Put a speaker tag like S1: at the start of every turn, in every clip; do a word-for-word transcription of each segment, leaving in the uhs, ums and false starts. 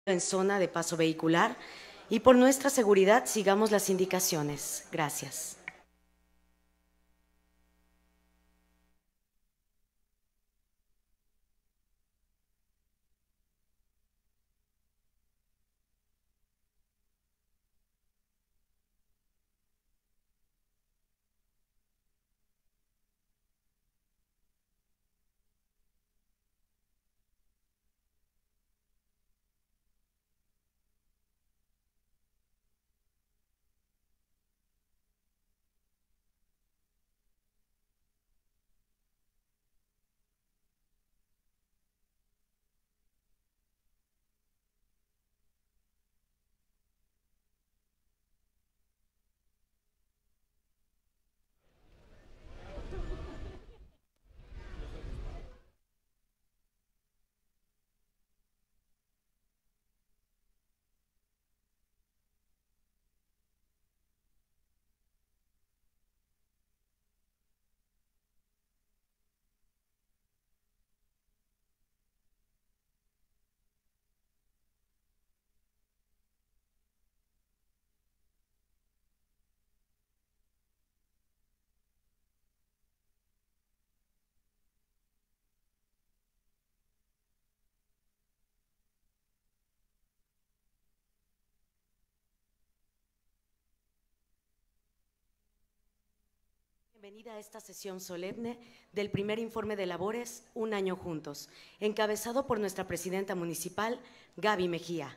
S1: en zona de paso vehicular y por nuestra seguridad sigamos las indicaciones. Gracias. Bienvenida a esta sesión solemne del primer informe de labores Un Año Juntos, encabezado por nuestra presidenta municipal, Gaby Mejía.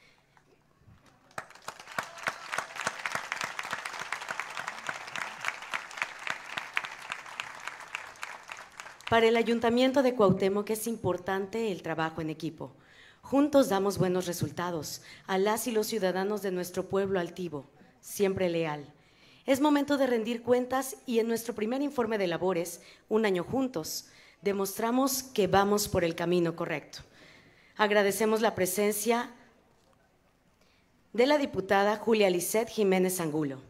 S1: Para el Ayuntamiento de Cuauhtémoc es importante el trabajo en equipo. Juntos damos buenos resultados a las y los ciudadanos de nuestro pueblo altivo, siempre leal. Es momento de rendir cuentas y en nuestro primer informe de labores, Un Año Juntos, demostramos que vamos por el camino correcto. Agradecemos la presencia de la diputada Julia Lisset Jiménez Angulo.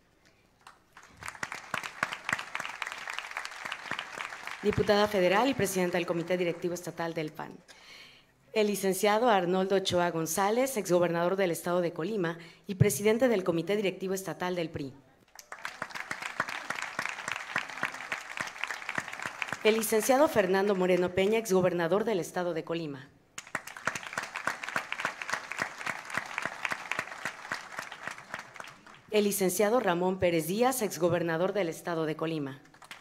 S1: Diputada federal y presidenta del Comité Directivo Estatal del P A N. El licenciado Arnoldo Ochoa González, exgobernador del Estado de Colima y presidente del Comité Directivo Estatal del P R I. El licenciado Fernando Moreno Peña, exgobernador del Estado de Colima. El licenciado Ramón Pérez Díaz, exgobernador del Estado de Colima.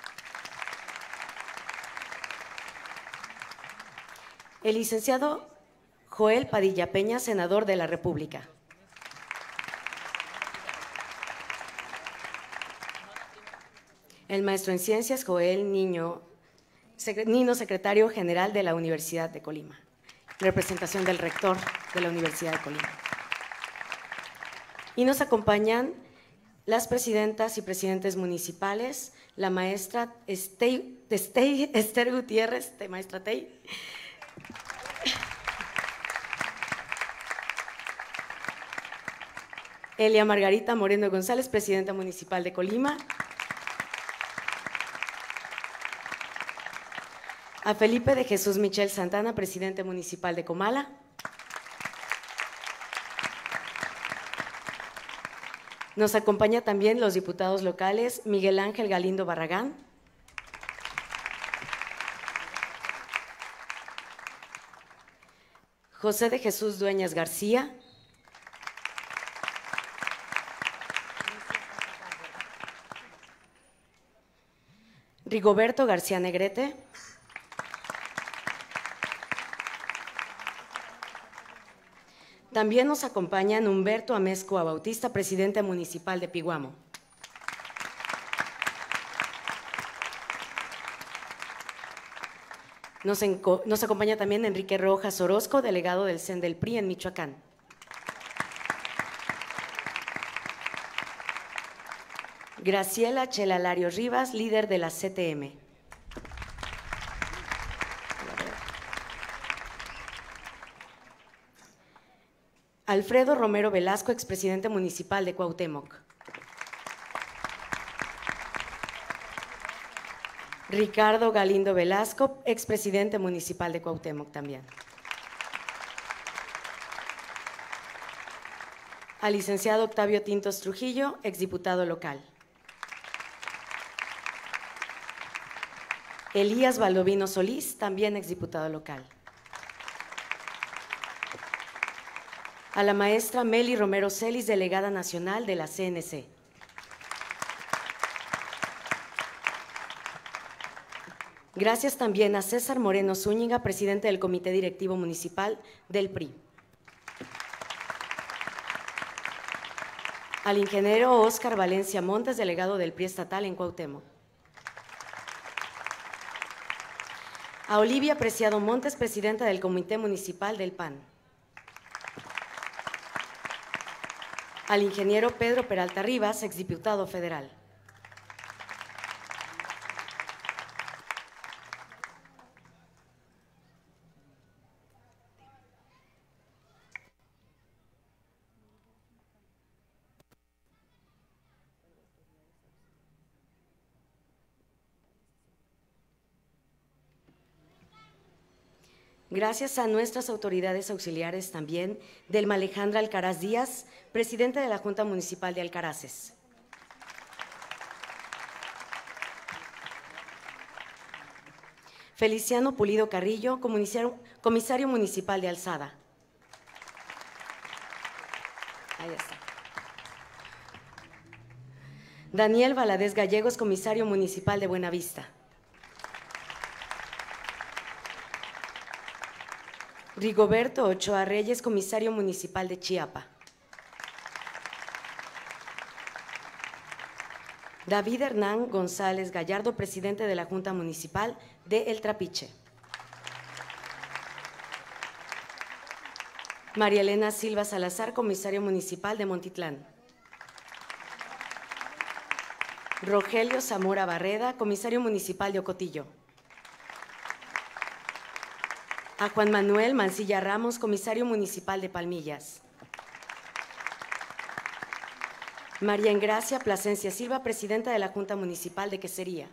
S1: El licenciado Joel Padilla Peña, senador de la República. El maestro en ciencias Joel Niño, Nino, secretario general de la Universidad de Colima. Representación del rector de la Universidad de Colima. Y nos acompañan las presidentas y presidentes municipales, la maestra Estey, Estey, Esther Gutiérrez, maestra Tey, Elia Margarita Moreno González, presidenta municipal de Colima. A Felipe de Jesús Michel Santana, presidente municipal de Comala. Nos acompaña también los diputados locales Miguel Ángel Galindo Barragán, José de Jesús Dueñas García, Rigoberto García Negrete, también nos acompañan Humberto Amezcua Bautista, presidente municipal de Piguamo. Nos, nos acompaña también Enrique Rojas Orozco, delegado del C E N del P R I en Michoacán. Graciela Chelalario Rivas, líder de la C T M. Alfredo Romero Velasco, expresidente municipal de Cuauhtémoc. Ricardo Galindo Velasco, expresidente municipal de Cuauhtémoc también. Al licenciado Octavio Tintos Trujillo, exdiputado local. Elías Baldovino Solís, también exdiputado local. A la maestra Meli Romero Celis, delegada nacional de la C N C. Gracias también a César Moreno Zúñiga, presidente del Comité Directivo Municipal del P R I. Al ingeniero Óscar Valencia Montes, delegado del P R I estatal en Cuauhtémoc. A Olivia Preciado Montes, presidenta del Comité Municipal del P A N. Al ingeniero Pedro Peralta Rivas, exdiputado federal. Gracias a nuestras autoridades auxiliares también, Delma Alejandra Alcaraz Díaz, presidente de la Junta Municipal de Alcaraces. Feliciano Pulido Carrillo, comisario, comisario municipal de Alzada. Ahí está. Daniel Valadez Gallegos, comisario municipal de Buenavista. Rigoberto Ochoa Reyes, comisario municipal de Chiapa. David Hernán González Gallardo, presidente de la Junta Municipal de El Trapiche. María Elena Silva Salazar, comisario municipal de Montitlán. Rogelio Zamora Barreda, comisario municipal de Ocotillo. A Juan Manuel Mancilla Ramos, comisario municipal de Palmillas. María Engracia Plasencia Silva, presidenta de la Junta Municipal de Quesería.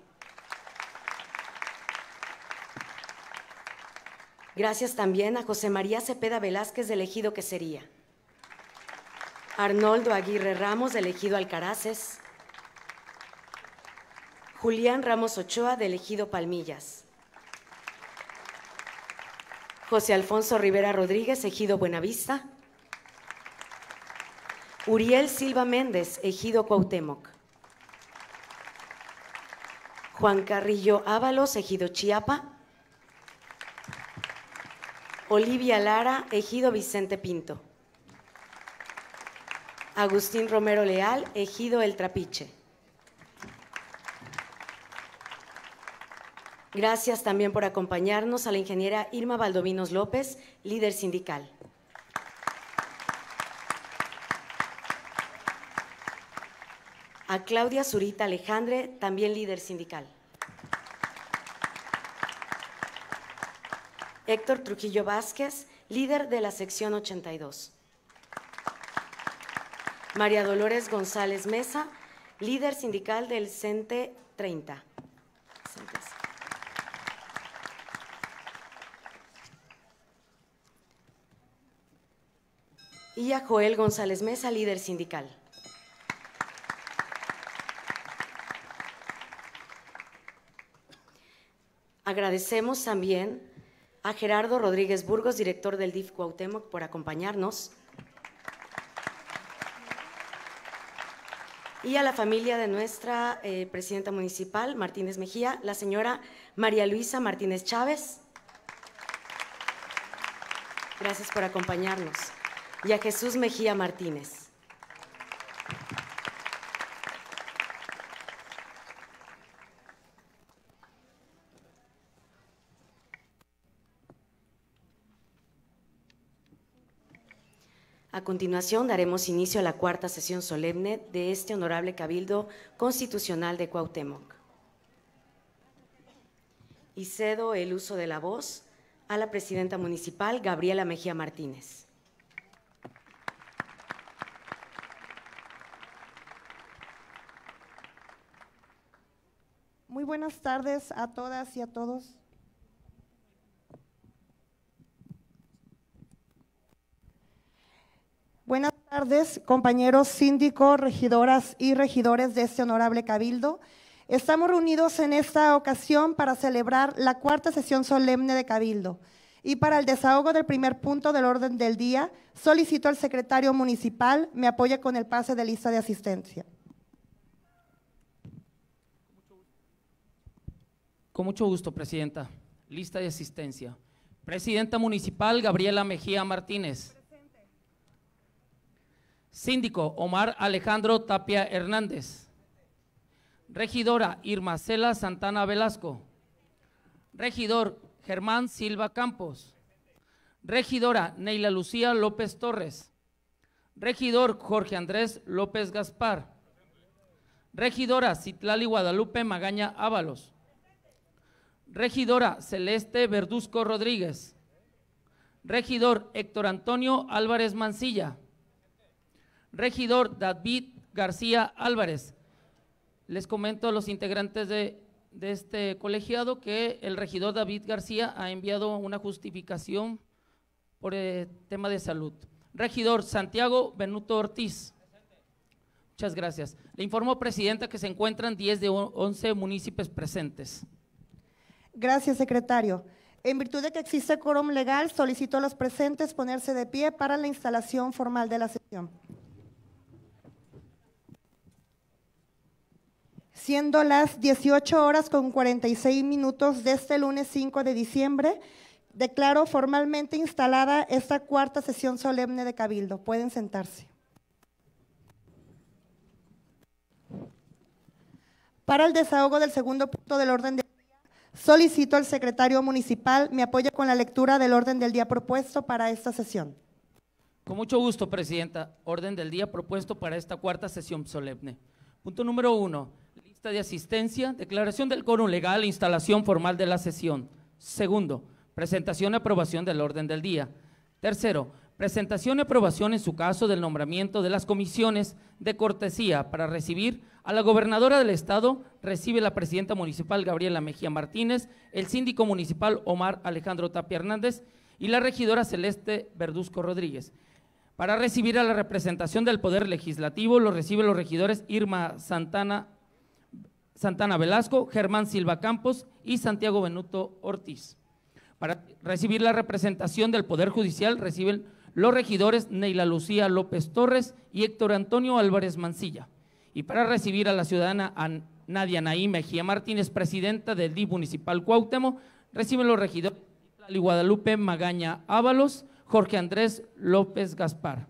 S1: Gracias también a José María Cepeda Velázquez, del Ejido Quesería. Arnoldo Aguirre Ramos, del Ejido Alcaraces. Julián Ramos Ochoa, del Ejido Palmillas. José Alfonso Rivera Rodríguez, Ejido Buenavista. Uriel Silva Méndez, Ejido Cuauhtémoc. Juan Carrillo Ábalos, Ejido Chiapa. Olivia Lara, Ejido Vicente Pinto. Agustín Romero Leal, Ejido El Trapiche. Gracias también por acompañarnos a la ingeniera Irma Valdovinos López, líder sindical. A Claudia Zurita Alejandre, también líder sindical. Héctor Trujillo Vázquez, líder de la sección ochenta y dos. María Dolores González Mesa, líder sindical del CENTE treinta. Y a Joel González Mesa, líder sindical. Agradecemos también a Gerardo Rodríguez Burgos, director del D I F Cuauhtémoc, por acompañarnos. Y a la familia de nuestra eh, presidenta municipal, Martínez Mejía, la señora María Luisa Martínez Chávez. Gracias por acompañarnos. Y a Jesús Mejía Martínez. A continuación, daremos inicio a la cuarta sesión solemne de este honorable Cabildo Constitucional de Cuauhtémoc. Y cedo el uso de la voz a la presidenta municipal, Gabriela Mejía Martínez.
S2: Muy buenas tardes a todas y a todos. Buenas tardes. Buenas tardes, compañeros síndicos, regidoras y regidores de este honorable cabildo. Estamos reunidos en esta ocasión para celebrar la cuarta sesión solemne de cabildo. Y para el desahogo del primer punto del orden del día, solicito al secretario municipal me apoye con el pase de lista de asistencia.
S3: Con mucho gusto, presidenta. Lista de asistencia. Presidenta municipal Gabriela Mejía Martínez. Presente. Síndico Omar Alejandro Tapia Hernández. Regidora Irma Cela Santana Velasco. Regidor Germán Silva Campos. Regidora Neila Lucía López Torres. Regidor Jorge Andrés López Gaspar. Regidora Citlali Guadalupe Magaña Ábalos. Regidora Celeste Verduzco Rodríguez. Regidor Héctor Antonio Álvarez Mancilla. Regidor David García Álvarez. Les comento a los integrantes de, de este colegiado que el regidor David García ha enviado una justificación por el tema de salud. Regidor Santiago Benuto Ortiz. Muchas gracias. Le informo, presidenta, que se encuentran diez de once municipios presentes.
S2: Gracias, secretario. En virtud de que existe quórum legal, solicito a los presentes ponerse de pie para la instalación formal de la sesión. Siendo las dieciocho horas con cuarenta y seis minutos de este lunes cinco de diciembre, declaro formalmente instalada esta cuarta sesión solemne de Cabildo. Pueden sentarse. Para el desahogo del segundo punto del orden del día, solicito al secretario municipal me apoye con la lectura del orden del día propuesto para esta sesión.
S3: Con mucho gusto, presidenta. Orden del día propuesto para esta cuarta sesión solemne. Punto número uno, lista de asistencia, declaración del quórum legal e instalación formal de la sesión. Segundo, presentación y aprobación del orden del día. Tercero, presentación y aprobación en su caso del nombramiento de las comisiones de cortesía para recibir a la gobernadora del estado, recibe la presidenta municipal Gabriela Mejía Martínez, el síndico municipal Omar Alejandro Tapia Hernández y la regidora Celeste Verduzco Rodríguez. Para recibir a la representación del Poder Legislativo, lo reciben los regidores Irma Santana, Santana Velasco, Germán Silva Campos y Santiago Benuto Ortiz. Para recibir la representación del Poder Judicial, reciben los regidores Neila Lucía López Torres y Héctor Antonio Álvarez Mancilla. Y para recibir a la ciudadana Nadia Naí Mejía Martínez, presidenta del D I F municipal Cuauhtémoc, reciben los regidores Guadalupe Magaña Ábalos, Jorge Andrés López Gaspar.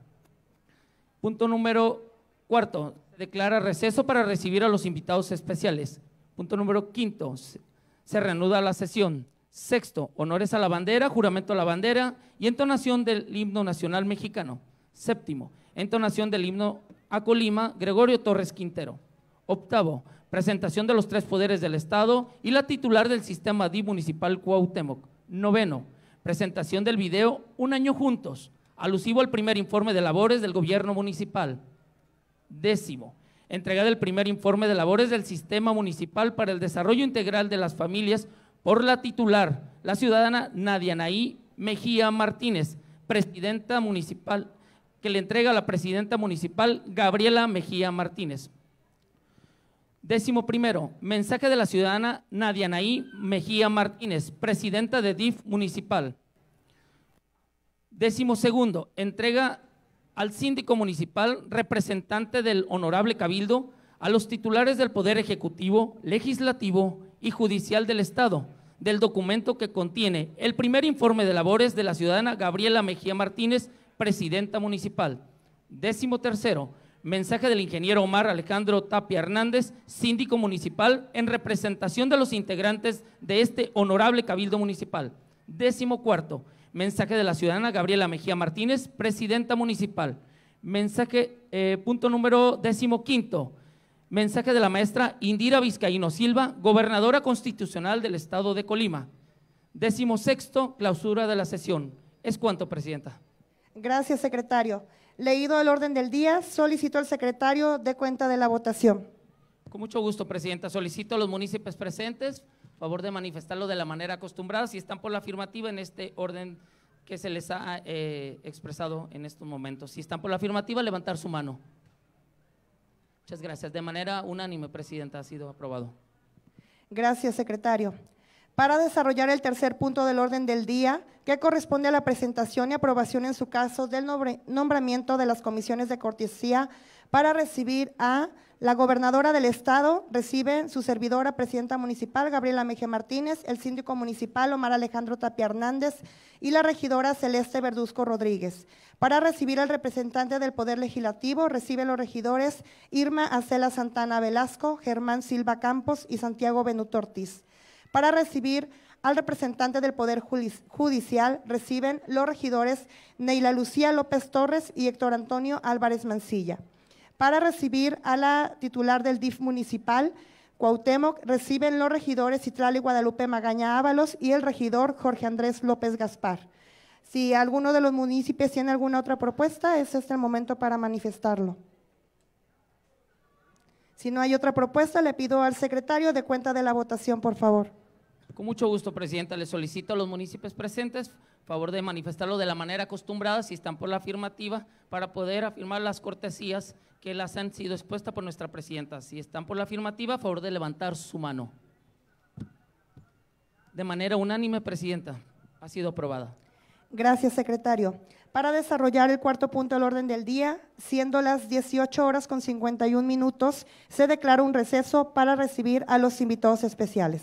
S3: Punto número cuarto, declara receso para recibir a los invitados especiales. Punto número quinto, se reanuda la sesión. Sexto, honores a la bandera, juramento a la bandera y entonación del himno nacional mexicano. Séptimo, entonación del himno a Colima, Gregorio Torres Quintero. Octavo, presentación de los tres poderes del Estado y la titular del sistema D I F municipal Cuauhtémoc. Noveno, presentación del video Un año juntos, alusivo al primer informe de labores del gobierno municipal. Décimo, entrega del primer informe de labores del sistema municipal para el desarrollo integral de las familias por la titular, la ciudadana Nadia Naí Mejía Martínez, presidenta municipal, que le entrega a la presidenta municipal Gabriela Mejía Martínez. Décimo primero, mensaje de la ciudadana Nadia Naí Mejía Martínez, presidenta de D I F municipal. Décimo segundo, entrega al síndico municipal, representante del honorable cabildo, a los titulares del Poder Ejecutivo, Legislativo y Judicial del Estado, del documento que contiene el primer informe de labores de la ciudadana Gabriela Mejía Martínez, presidenta municipal. Décimo tercero, mensaje del ingeniero Omar Alejandro Tapia Hernández, síndico municipal, en representación de los integrantes de este honorable cabildo municipal. Décimo cuarto, mensaje de la ciudadana Gabriela Mejía Martínez, presidenta municipal. Mensaje, eh, punto número décimo quinto, mensaje de la maestra Indira Vizcaíno Silva, gobernadora constitucional del estado de Colima. Décimo sexto, clausura de la sesión. ¿Es cuánto, presidenta?
S2: Gracias, secretario. Leído el orden del día, solicito al secretario dé cuenta de la votación.
S3: Con mucho gusto, presidenta. Solicito a los municipios presentes, favor de manifestarlo de la manera acostumbrada, si están por la afirmativa en este orden que se les ha eh, expresado en estos momentos. Si están por la afirmativa, levantar su mano. Muchas gracias. De manera unánime, Presidenta, ha sido aprobado.
S2: Gracias, secretario. Para desarrollar el tercer punto del orden del día, que corresponde a la presentación y aprobación en su caso del nombramiento de las comisiones de cortesía para recibir a la gobernadora del estado, recibe su servidora, presidenta municipal, Gabriela Mejía Martínez, el síndico municipal, Omar Alejandro Tapia Hernández, y la regidora Celeste Verduzco Rodríguez. Para recibir al representante del Poder Legislativo, reciben los regidores Irma Acela Santana Velasco, Germán Silva Campos y Santiago Benuto Ortiz. Para recibir al representante del Poder Judicial, reciben los regidores Neila Lucía López Torres y Héctor Antonio Álvarez Mancilla. Para recibir a la titular del D I F municipal, Cuauhtémoc, reciben los regidores Citlali Guadalupe Magaña Ábalos y el regidor Jorge Andrés López Gaspar. Si alguno de los municipios tiene alguna otra propuesta, es este el momento para manifestarlo. Si no hay otra propuesta, le pido al secretario de cuenta de la votación, por favor.
S3: Con mucho gusto, Presidenta. Le solicito a los municipios presentes favor de manifestarlo de la manera acostumbrada, si están por la afirmativa, para poder afirmar las cortesías que las han sido expuestas por nuestra Presidenta. Si están por la afirmativa, favor de levantar su mano. De manera unánime, Presidenta, ha sido aprobada.
S2: Gracias, secretario. Para desarrollar el cuarto punto del orden del día, siendo las dieciocho horas con cincuenta y un minutos, se declara un receso para recibir a los invitados especiales.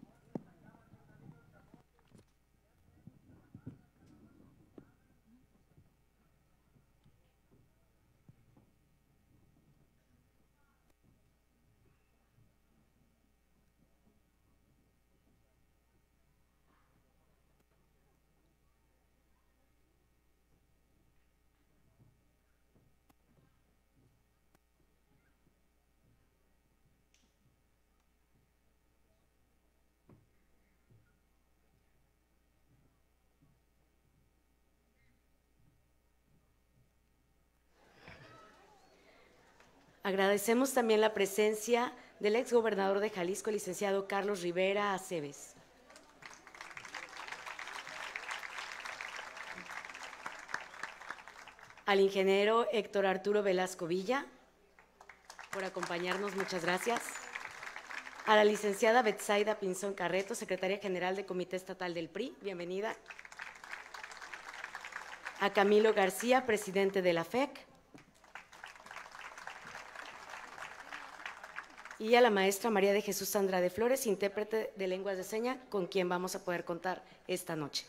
S1: Agradecemos también la presencia del exgobernador de Jalisco, licenciado Carlos Rivera Aceves. Al ingeniero Héctor Arturo Velasco Villa, por acompañarnos, muchas gracias. A la licenciada Betsaida Pinzón Carreto, secretaria general del Comité Estatal del P R I, bienvenida. A Camilo García, presidente de la F E C. Y a la maestra María de Jesús Sandra de Flores, intérprete de lenguas de señas, con quien vamos a poder contar esta noche.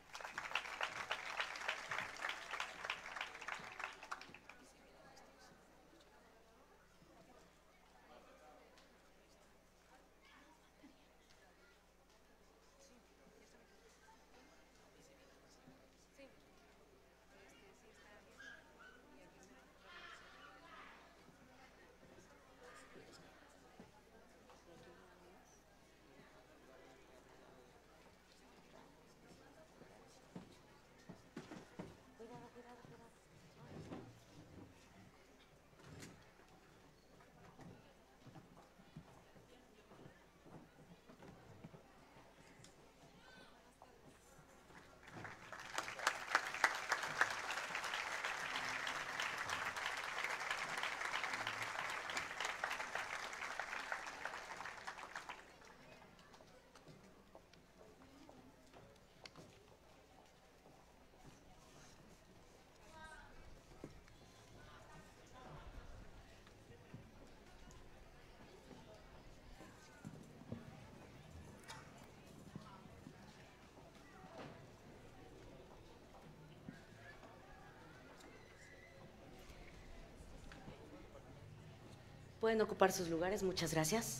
S1: Pueden ocupar sus lugares, muchas gracias.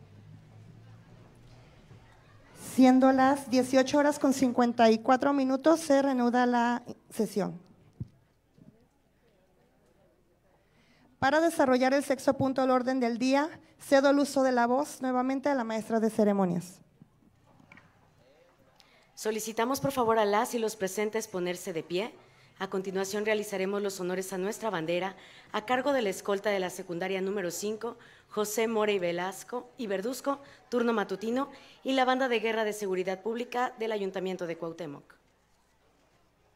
S2: Siendo las dieciocho horas con cincuenta y cuatro minutos, se reanuda la sesión. Para desarrollar el sexto punto del orden del día, cedo el uso de la voz nuevamente a la maestra de ceremonias.
S1: Solicitamos por favor a las y los presentes ponerse de pie. A continuación realizaremos los honores a nuestra bandera a cargo de la escolta de la secundaria número cinco, José More y Velasco y Verduzco, turno matutino, y la banda de guerra de seguridad pública del Ayuntamiento de Cuauhtémoc.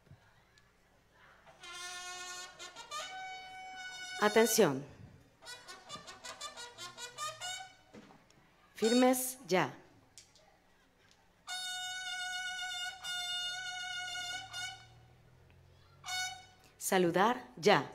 S1: Atención. Firmes ya. Saludar ya.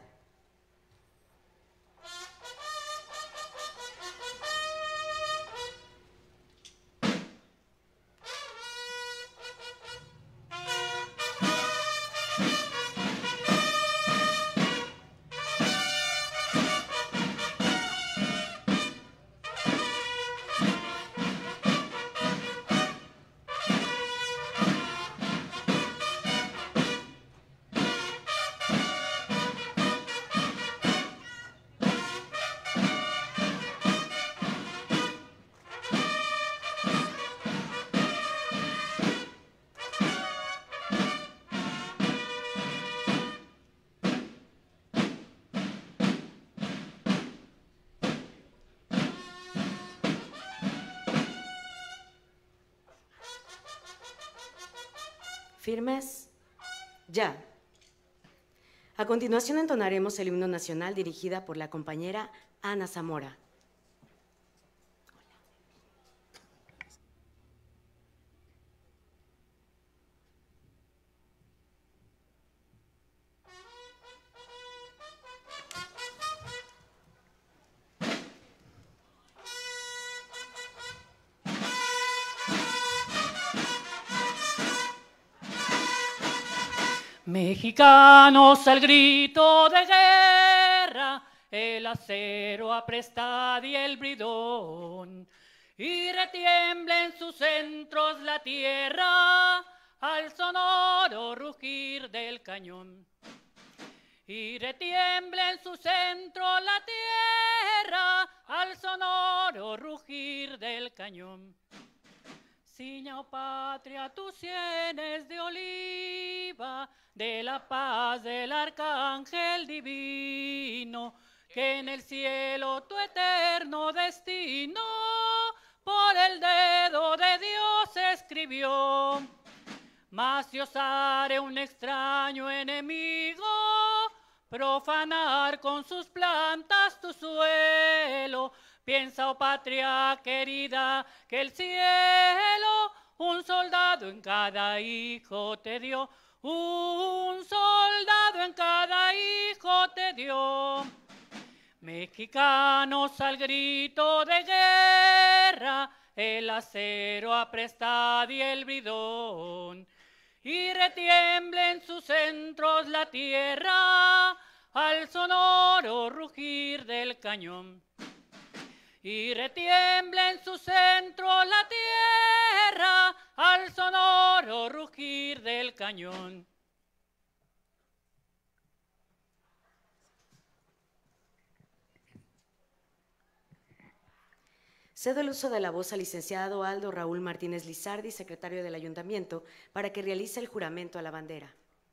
S1: Firmes ya. A continuación entonaremos el himno nacional dirigida por la compañera Ana Zamora.
S4: Mexicanos al grito de guerra, el acero aprestad y el bridón, y retiembla en sus centros la tierra al sonoro rugir del cañón. Y retiembla en su centro la tierra al sonoro rugir del cañón. Ciña, oh patria, tus sienes de oliva, de la paz del arcángel divino, que en el cielo tu eterno destino por el dedo de Dios escribió. Mas si osare un extraño enemigo profanar con sus plantas tu suelo, piensa, oh patria querida, que el cielo un soldado en cada hijo te dio, un soldado en cada hijo te dio. Mexicanos al grito de guerra, el acero aprestad y el bridón, y retiemble en sus centros la tierra al sonoro rugir del cañón. Y retiembla en su centro la tierra al sonoro rugir del cañón.
S1: Cedo el uso de la voz al licenciado Aldo Raúl Martínez Lizardi, secretario del Ayuntamiento, para que realice el juramento a la bandera.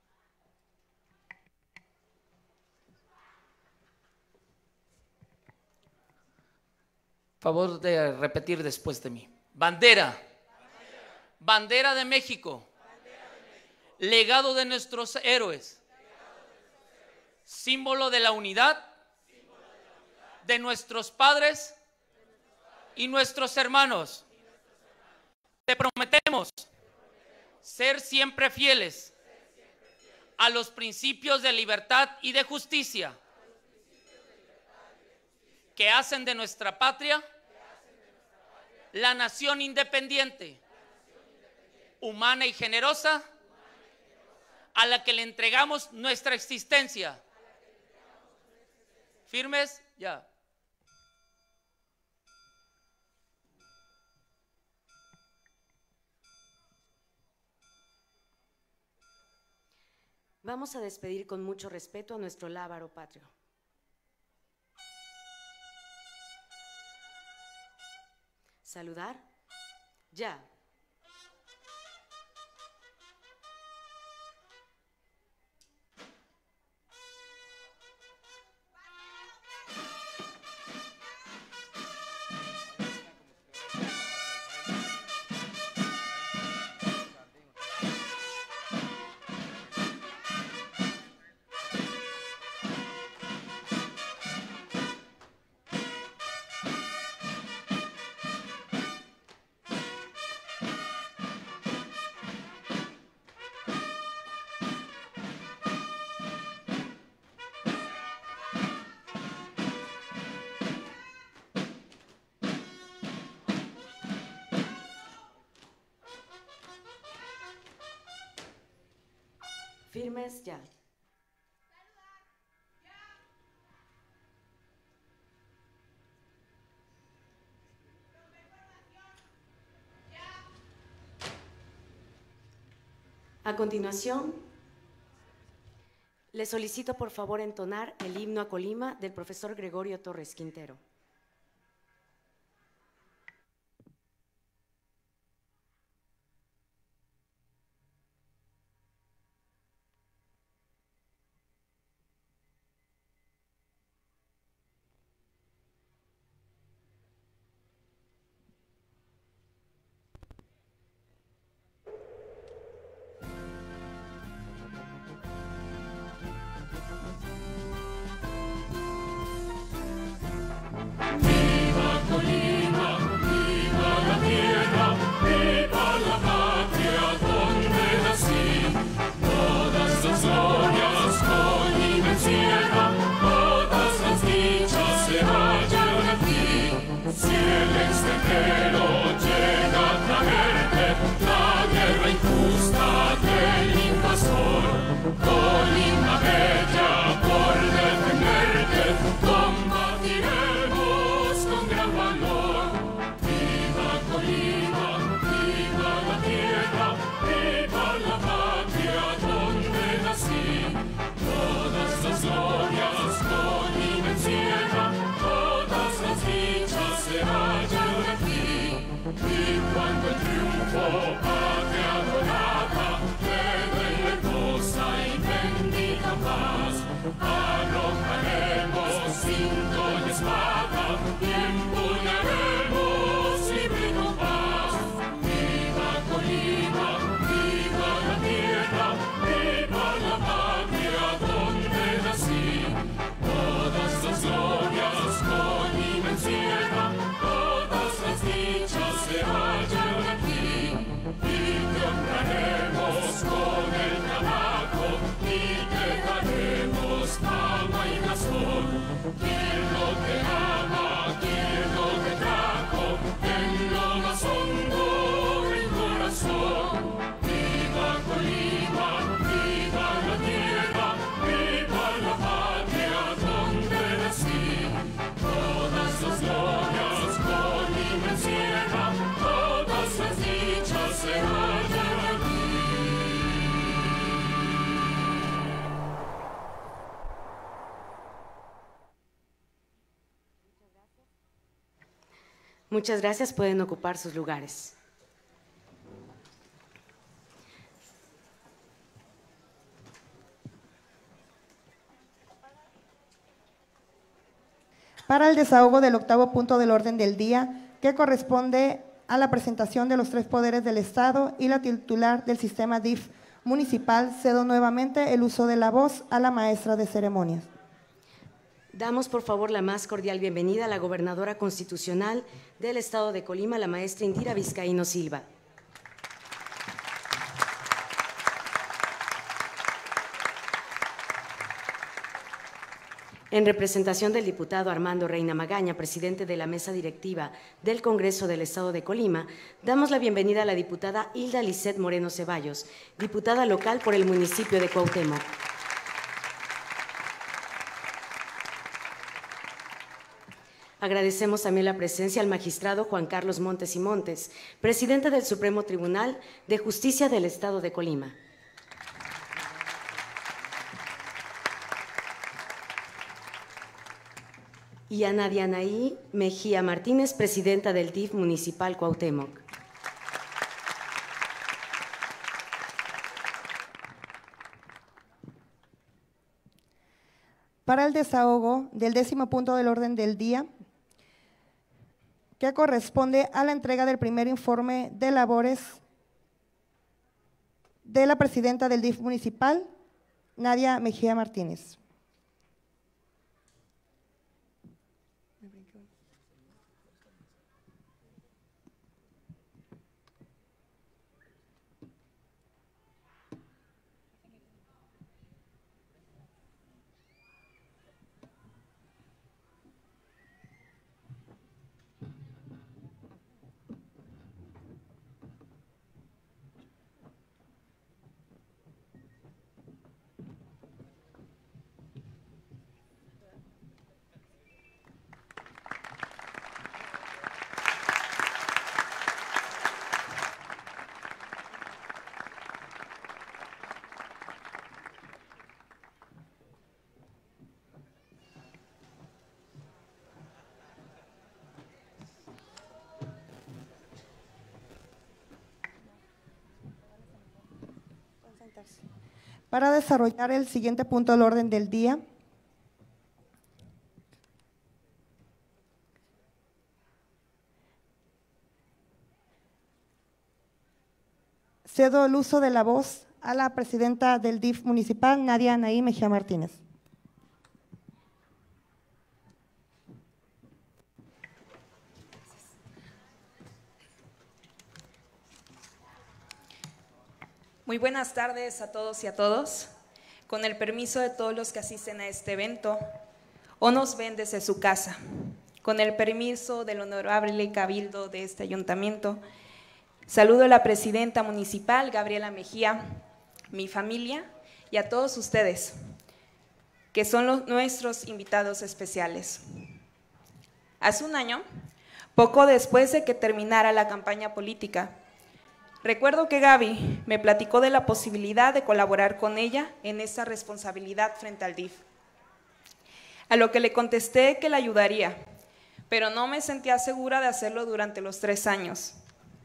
S3: Favor de repetir después de mí. Bandera. Bandera, bandera de México. Bandera de México. Legado de nuestros héroes. Legado de nuestros héroes. Símbolo de la unidad. Símbolo de la unidad. De nuestros padres. De nuestros padres y nuestros hermanos. Y nuestros hermanos. Te prometemos, Te prometemos ser siempre fieles, ser siempre fieles a los principios de libertad y de justicia, a los principios de libertad y de justicia que hacen de nuestra patria la nación independiente, la nación independiente, humana y generosa, humana y generosa, a la que le entregamos nuestra existencia. A la que le entregamos nuestra existencia. ¿Firmes? Ya.
S1: Vamos a despedir con mucho respeto a nuestro lábaro patrio. Saludar ya. firmes ya. A continuación, le solicito por favor entonar el himno a Colima del profesor Gregorio Torres Quintero. Muchas gracias, pueden ocupar sus lugares.
S2: Para el desahogo del octavo punto del orden del día, que corresponde a la presentación de los tres poderes del Estado y la titular del sistema D I F municipal, cedo nuevamente el uso de la voz a la maestra de ceremonias.
S1: Damos por favor la más cordial bienvenida a la gobernadora constitucional del Estado de Colima, la maestra Indira Vizcaíno Silva. En representación del diputado Armando Reina Magaña, presidente de la mesa directiva del Congreso del Estado de Colima, damos la bienvenida a la diputada Hilda Lisset Moreno Ceballos, diputada local por el municipio de Cuauhtémoc. Agradecemos también la presencia al magistrado Juan Carlos Montes y Montes, presidente del Supremo Tribunal de Justicia del Estado de Colima. Y a Nadia Anaí Mejía Martínez, presidenta del D I F municipal Cuauhtémoc.
S2: Para el desahogo del décimo punto del orden del día, que corresponde a la entrega del primer informe de labores de la presidenta del D I F municipal, Nadia Mejía Martínez. sentarse. Para desarrollar el siguiente punto del orden del día, cedo el uso de la voz a la presidenta del D I F municipal, Nadia Anaí Mejía Martínez.
S5: Muy buenas tardes a todos y a todos. Con el permiso de todos los que asisten a este evento o nos ven desde su casa, con el permiso del honorable cabildo de este ayuntamiento, saludo a la presidenta municipal, Gabriela Mejía, mi familia y a todos ustedes, que son los, nuestros invitados especiales. Hace un año, poco después de que terminara la campaña política, recuerdo que Gaby me platicó de la posibilidad de colaborar con ella en esa responsabilidad frente al D I F. A lo que le contesté que la ayudaría, pero no me sentía segura de hacerlo durante los tres años.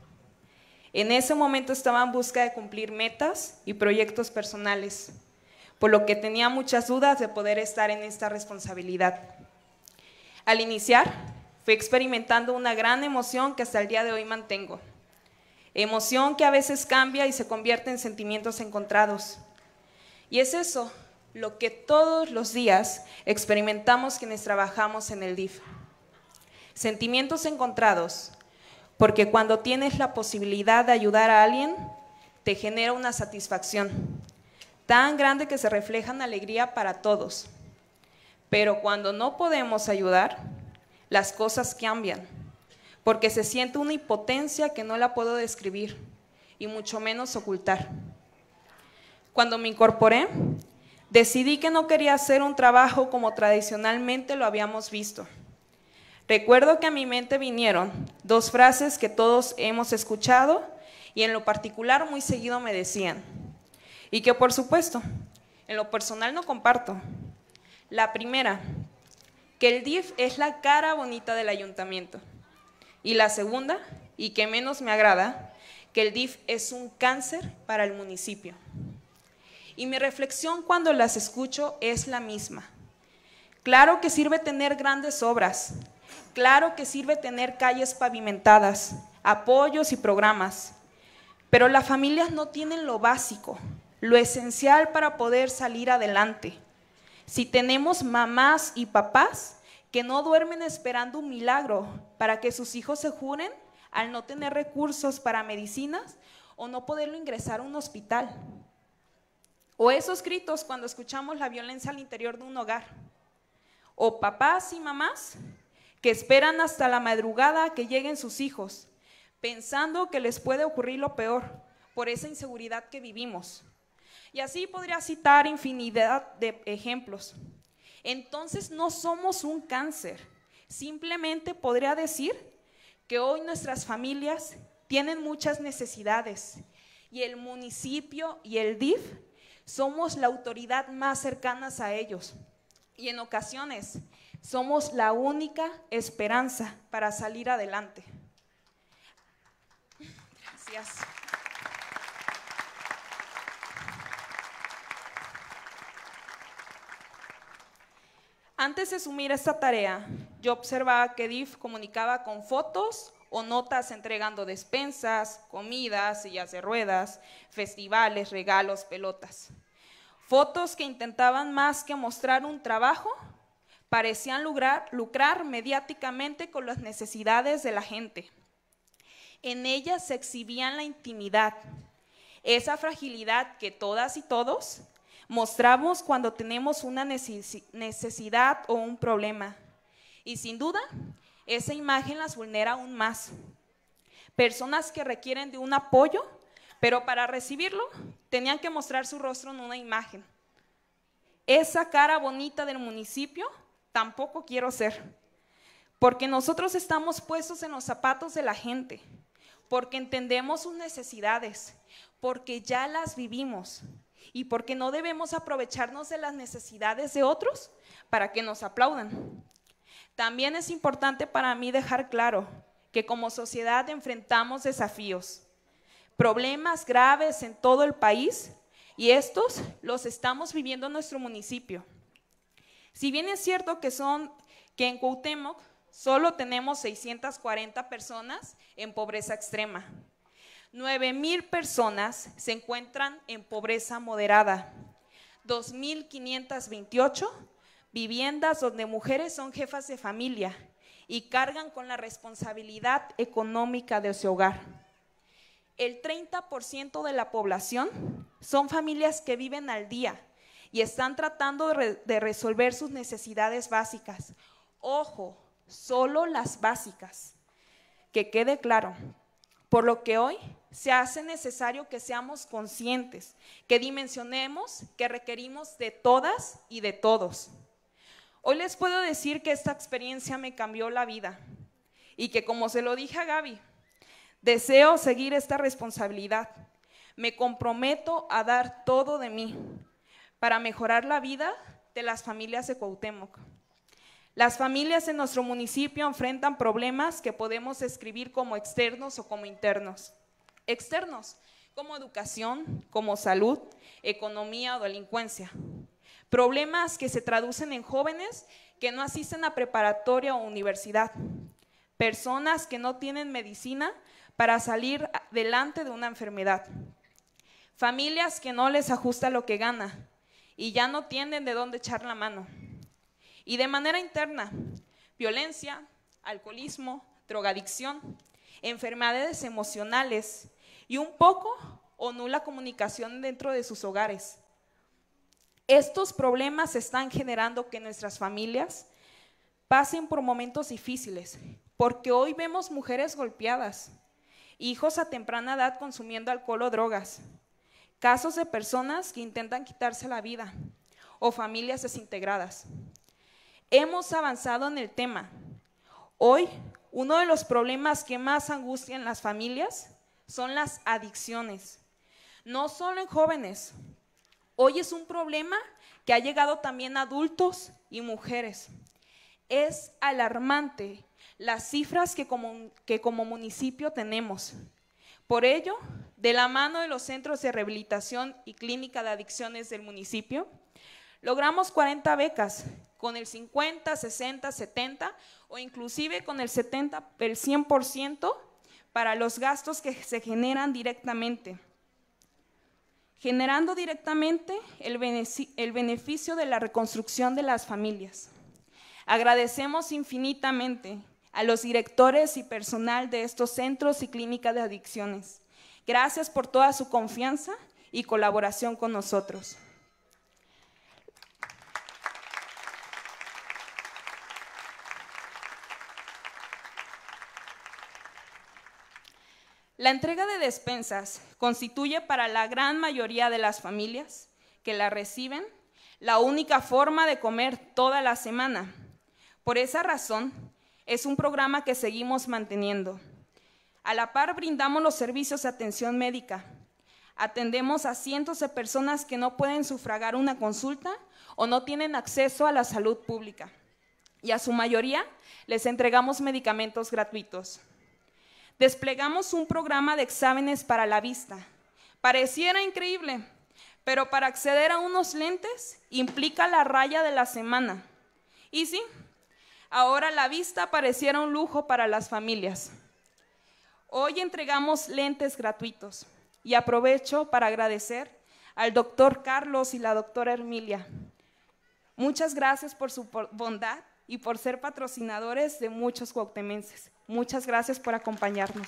S5: En ese momento estaba en busca de cumplir metas y proyectos personales, por lo que tenía muchas dudas de poder estar en esta responsabilidad. Al iniciar, fui experimentando una gran emoción que hasta el día de hoy mantengo. Emoción que a veces cambia y se convierte en sentimientos encontrados. Y es eso lo que todos los días experimentamos quienes trabajamos en el D I F. Sentimientos encontrados, porque cuando tienes la posibilidad de ayudar a alguien, te genera una satisfacción tan grande que se refleja en alegría para todos. Pero cuando no podemos ayudar, las cosas cambian, porque se siente una impotencia que no la puedo describir y mucho menos ocultar. Cuando me incorporé, decidí que no quería hacer un trabajo como tradicionalmente lo habíamos visto. Recuerdo que a mi mente vinieron dos frases que todos hemos escuchado y en lo particular muy seguido me decían, y que por supuesto, en lo personal no comparto. La primera, que el D I F es la cara bonita del ayuntamiento. Y la segunda, y que menos me agrada, que el D I F es un cáncer para el municipio. Y mi reflexión cuando las escucho es la misma. Claro que sirve tener grandes obras, claro que sirve tener calles pavimentadas, apoyos y programas, pero las familias no tienen lo básico, lo esencial para poder salir adelante. Si tenemos mamás y papás que no duermen esperando un milagro para que sus hijos se juren al no tener recursos para medicinas o no poderlo ingresar a un hospital. O esos gritos cuando escuchamos la violencia al interior de un hogar. O papás y mamás que esperan hasta la madrugada a que lleguen sus hijos, pensando que les puede ocurrir lo peor por esa inseguridad que vivimos. Y así podría citar infinidad de ejemplos. Entonces no somos un cáncer, simplemente podría decir que hoy nuestras familias tienen muchas necesidades y el municipio y el D I F somos la autoridad más cercanas a ellos y en ocasiones somos la única esperanza para salir adelante. Gracias. Antes de asumir esta tarea, yo observaba que D I F comunicaba con fotos o notas entregando despensas, comidas, sillas de ruedas, festivales, regalos, pelotas. Fotos que intentaban más que mostrar un trabajo, parecían lucrar, lucrar mediáticamente con las necesidades de la gente. En ellas se exhibían la intimidad, esa fragilidad que todas y todos mostramos cuando tenemos una necesidad o un problema. Y sin duda, esa imagen las vulnera aún más. Personas que requieren de un apoyo, pero para recibirlo tenían que mostrar su rostro en una imagen. Esa cara bonita del municipio tampoco quiero ser, porque nosotros estamos puestos en los zapatos de la gente, porque entendemos sus necesidades, porque ya las vivimos. Y porque no debemos aprovecharnos de las necesidades de otros para que nos aplaudan. También es importante para mí dejar claro que como sociedad enfrentamos desafíos, problemas graves en todo el país y estos los estamos viviendo en nuestro municipio. Si bien es cierto que, son, que en Cuauhtémoc solo tenemos seiscientas cuarenta personas en pobreza extrema, nueve mil personas se encuentran en pobreza moderada, dos mil quinientas veintiocho viviendas donde mujeres son jefas de familia y cargan con la responsabilidad económica de su hogar. El treinta por ciento de la población son familias que viven al día y están tratando de, re de resolver sus necesidades básicas. Ojo, solo las básicas, que quede claro. Por lo que hoy se hace necesario que seamos conscientes, que dimensionemos que requerimos de todas y de todos. Hoy les puedo decir que esta experiencia me cambió la vida y que, como se lo dije a Gaby, deseo seguir esta responsabilidad. Me comprometo a dar todo de mí para mejorar la vida de las familias de Cuauhtémoc. Las familias en nuestro municipio enfrentan problemas que podemos describir como externos o como internos. Externos, como educación, como salud, economía o delincuencia. Problemas que se traducen en jóvenes que no asisten a preparatoria o universidad. Personas que no tienen medicina para salir delante de una enfermedad. Familias que no les ajusta lo que gana y ya no tienen de dónde echar la mano. Y de manera interna, violencia, alcoholismo, drogadicción, enfermedades emocionales y un poco o nula comunicación dentro de sus hogares. Estos problemas están generando que nuestras familias pasen por momentos difíciles, porque hoy vemos mujeres golpeadas, hijos a temprana edad consumiendo alcohol o drogas, casos de personas que intentan quitarse la vida o familias desintegradas. Hemos avanzado en el tema. Hoy, uno de los problemas que más angustian las familias son las adicciones, no solo en jóvenes. Hoy es un problema que ha llegado también a adultos y mujeres. Es alarmante las cifras que como, que como municipio tenemos. Por ello, de la mano de los centros de rehabilitación y clínica de adicciones del municipio, logramos cuarenta becas con el cincuenta, sesenta, setenta o inclusive con el setenta, el cien por ciento para los gastos que se generan directamente, generando directamente el beneficio, el beneficio de la reconstrucción de las familias. Agradecemos infinitamente a los directores y personal de estos centros y clínicas de adicciones. Gracias por toda su confianza y colaboración con nosotros. La entrega de despensas constituye para la gran mayoría de las familias que la reciben la única forma de comer toda la semana. Por esa razón, es un programa que seguimos manteniendo. A la par brindamos los servicios de atención médica. Atendemos a cientos de personas que no pueden sufragar una consulta o no tienen acceso a la salud pública. Y a su mayoría les entregamos medicamentos gratuitos. Desplegamos un programa de exámenes para la vista. Pareciera increíble, pero para acceder a unos lentes implica la raya de la semana. Y sí, ahora la vista pareciera un lujo para las familias. Hoy entregamos lentes gratuitos y aprovecho para agradecer al doctor Carlos y la doctora Hermilia. Muchas gracias por su bondad y por ser patrocinadores de muchos cuauhtemenses. Muchas gracias por acompañarnos.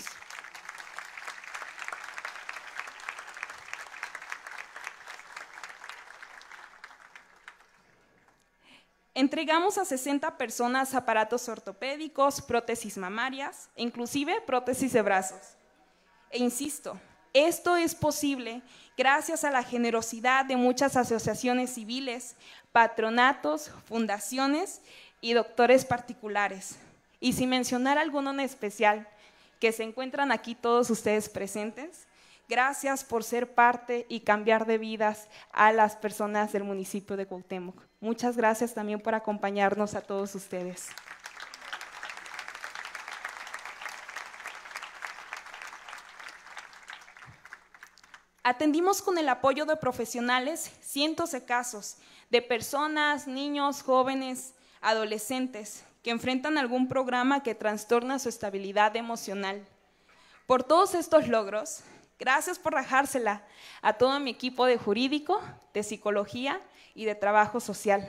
S5: Entregamos a sesenta personas aparatos ortopédicos, prótesis mamarias e inclusive prótesis de brazos. E insisto, esto es posible gracias a la generosidad de muchas asociaciones civiles, patronatos, fundaciones y doctores particulares. Y sin mencionar alguno en especial, que se encuentran aquí todos ustedes presentes, gracias por ser parte y cambiar de vidas a las personas del municipio de Cuauhtémoc. Muchas gracias también por acompañarnos a todos ustedes. Atendimos con el apoyo de profesionales cientos de casos de personas, niños, jóvenes, adolescentes que enfrentan algún programa que trastorna su estabilidad emocional. Por todos estos logros, gracias por rajársela a todo mi equipo de jurídico, de psicología y de trabajo social.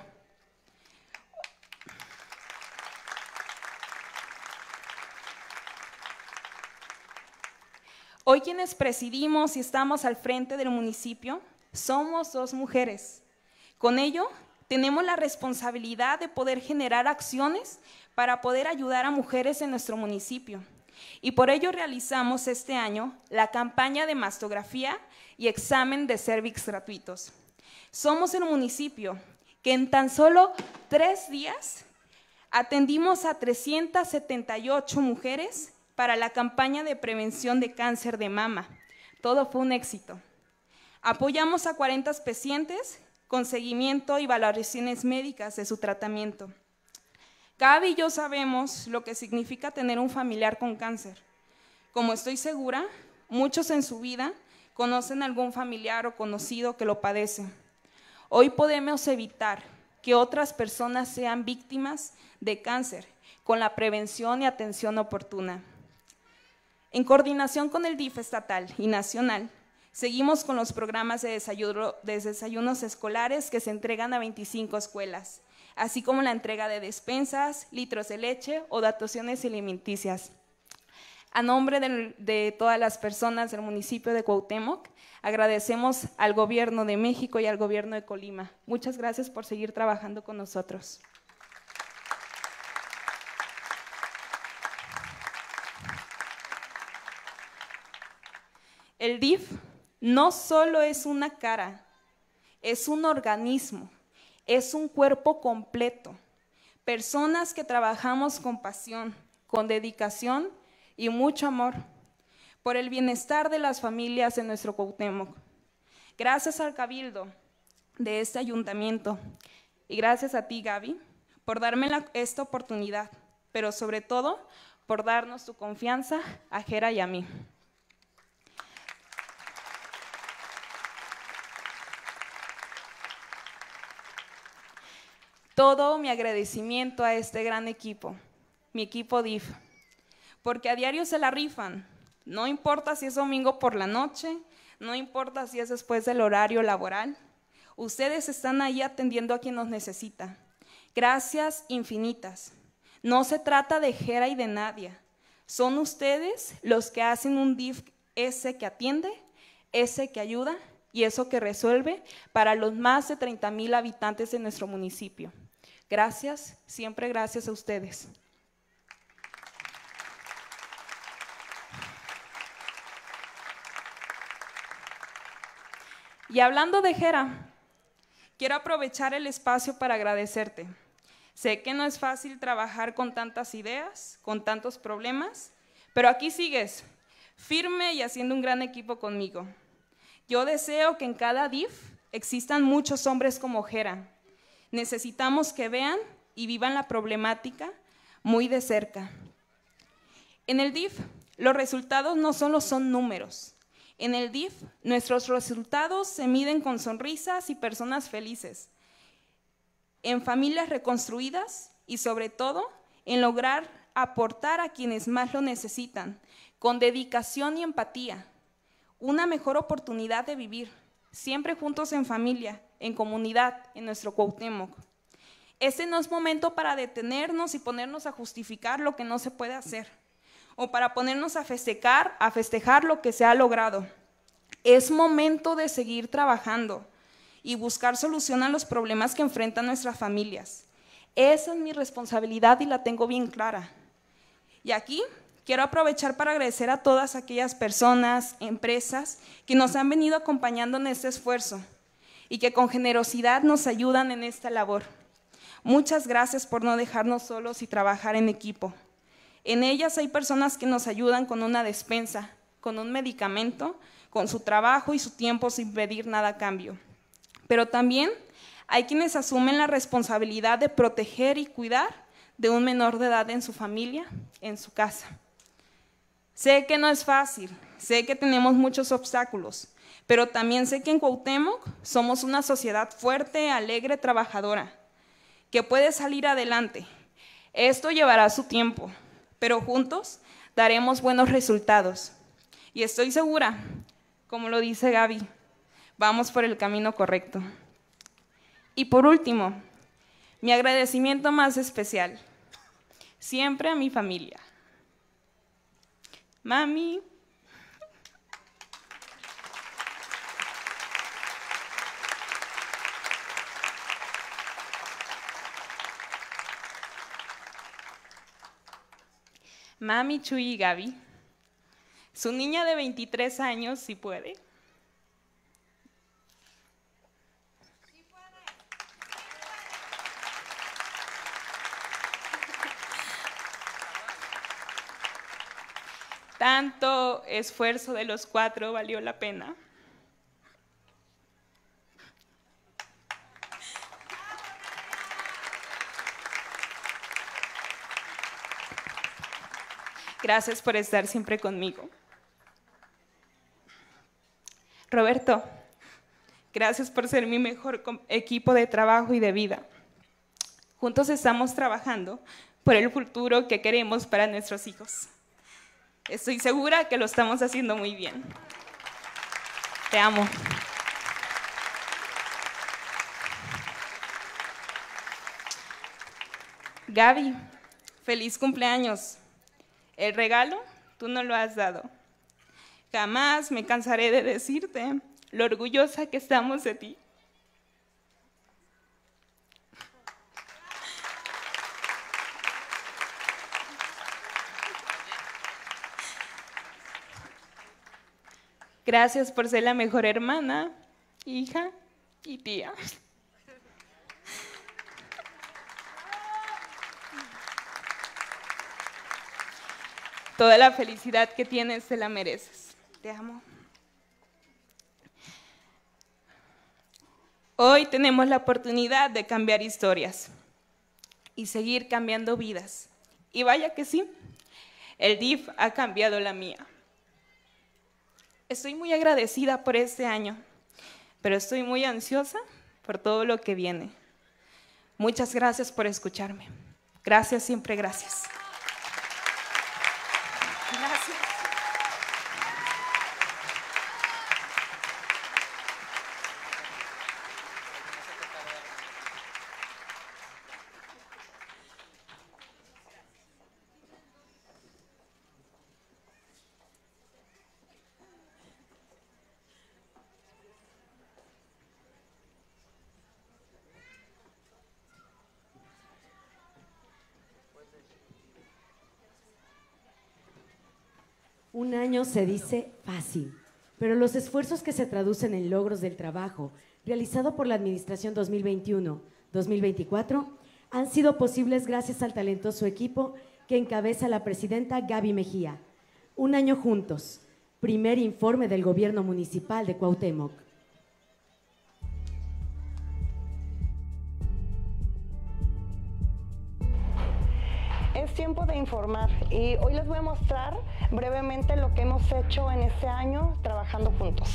S5: Hoy quienes presidimos y estamos al frente del municipio somos dos mujeres. Con ello, tenemos la responsabilidad de poder generar acciones para poder ayudar a mujeres en nuestro municipio. Y por ello realizamos este año la campaña de mastografía y examen de cérvix gratuitos. Somos el municipio que en tan solo tres días atendimos a trescientas setenta y ocho mujeres para la campaña de prevención de cáncer de mama. Todo fue un éxito. Apoyamos a cuarenta pacientes con seguimiento y valoraciones médicas de su tratamiento. Gaby y yo sabemos lo que significa tener un familiar con cáncer. Como estoy segura, muchos en su vida conocen algún familiar o conocido que lo padece. Hoy podemos evitar que otras personas sean víctimas de cáncer con la prevención y atención oportuna. En coordinación con el D I F estatal y nacional, seguimos con los programas de, desayuno, de desayunos escolares que se entregan a veinticinco escuelas, así como la entrega de despensas, litros de leche o dotaciones alimenticias. A nombre de, de todas las personas del municipio de Cuauhtémoc, agradecemos al Gobierno de México y al Gobierno de Colima. Muchas gracias por seguir trabajando con nosotros. El D I F no solo es una cara, es un organismo, es un cuerpo completo. Personas que trabajamos con pasión, con dedicación y mucho amor por el bienestar de las familias de nuestro Cuauhtémoc. Gracias al Cabildo de este ayuntamiento y gracias a ti, Gaby, por darme la, esta oportunidad, pero sobre todo por darnos tu confianza a Jera y a mí. Todo mi agradecimiento a este gran equipo, mi equipo D I F, porque a diario se la rifan, no importa si es domingo por la noche, no importa si es después del horario laboral, ustedes están ahí atendiendo a quien nos necesita. Gracias infinitas. No se trata de Jera y de Nadia, son ustedes los que hacen un D I F ese que atiende, ese que ayuda y eso que resuelve para los más de treinta mil habitantes de nuestro municipio. Gracias, siempre gracias a ustedes. Y hablando de Jera, quiero aprovechar el espacio para agradecerte. Sé que no es fácil trabajar con tantas ideas, con tantos problemas, pero aquí sigues, firme y haciendo un gran equipo conmigo. Yo deseo que en cada D I F existan muchos hombres como Jera. Necesitamos que vean y vivan la problemática muy de cerca. En el D I F, los resultados no solo son números. En el D I F, nuestros resultados se miden con sonrisas y personas felices, en familias reconstruidas y sobre todo en lograr aportar a quienes más lo necesitan, con dedicación y empatía, una mejor oportunidad de vivir, siempre juntos en familia, en comunidad, en nuestro Cuauhtémoc. Este no es momento para detenernos y ponernos a justificar lo que no se puede hacer, o para ponernos a festejar, a festejar lo que se ha logrado. Es momento de seguir trabajando y buscar solución a los problemas que enfrentan nuestras familias. Esa es mi responsabilidad y la tengo bien clara. Y aquí quiero aprovechar para agradecer a todas aquellas personas, empresas que nos han venido acompañando en este esfuerzo y que con generosidad nos ayudan en esta labor. Muchas gracias por no dejarnos solos y trabajar en equipo. En ellas hay personas que nos ayudan con una despensa, con un medicamento, con su trabajo y su tiempo sin pedir nada a cambio. Pero también hay quienes asumen la responsabilidad de proteger y cuidar de un menor de edad en su familia, en su casa. Sé que no es fácil, sé que tenemos muchos obstáculos, pero también sé que en Cuauhtémoc somos una sociedad fuerte, alegre, trabajadora, que puede salir adelante. Esto llevará su tiempo, pero juntos daremos buenos resultados. Y estoy segura, como lo dice Gaby, vamos por el camino correcto. Y por último, mi agradecimiento más especial, siempre a mi familia. Mami, Mami, Chuy y Gaby, su niña de veintitrés años, si puede. Tanto esfuerzo de los cuatro valió la pena. Gracias por estar siempre conmigo. Roberto, gracias por ser mi mejor equipo de trabajo y de vida. Juntos estamos trabajando por el futuro que queremos para nuestros hijos. Estoy segura que lo estamos haciendo muy bien. Te amo. Gaby, feliz cumpleaños. El regalo tú no lo has dado. Jamás me cansaré de decirte lo orgullosa que estamos de ti. Gracias por ser la mejor hermana, hija y tía. Toda la felicidad que tienes te la mereces. Te amo. Hoy tenemos la oportunidad de cambiar historias y seguir cambiando vidas. Y vaya que sí, el D I F ha cambiado la mía. Estoy muy agradecida por este año, pero estoy muy ansiosa por todo lo que viene. Muchas gracias por escucharme. Gracias, siempre gracias. Gracias.
S1: Un año se dice fácil, pero los esfuerzos que se traducen en logros del trabajo realizado por la Administración dos mil veintiuno dos mil veinticuatro han sido posibles gracias al talentoso equipo que encabeza la presidenta Gaby Mejía. Un año juntos, primer informe del Gobierno Municipal de Cuauhtémoc.
S2: Es tiempo de informar y hoy les voy a mostrar brevemente lo que hemos hecho en este año trabajando juntos.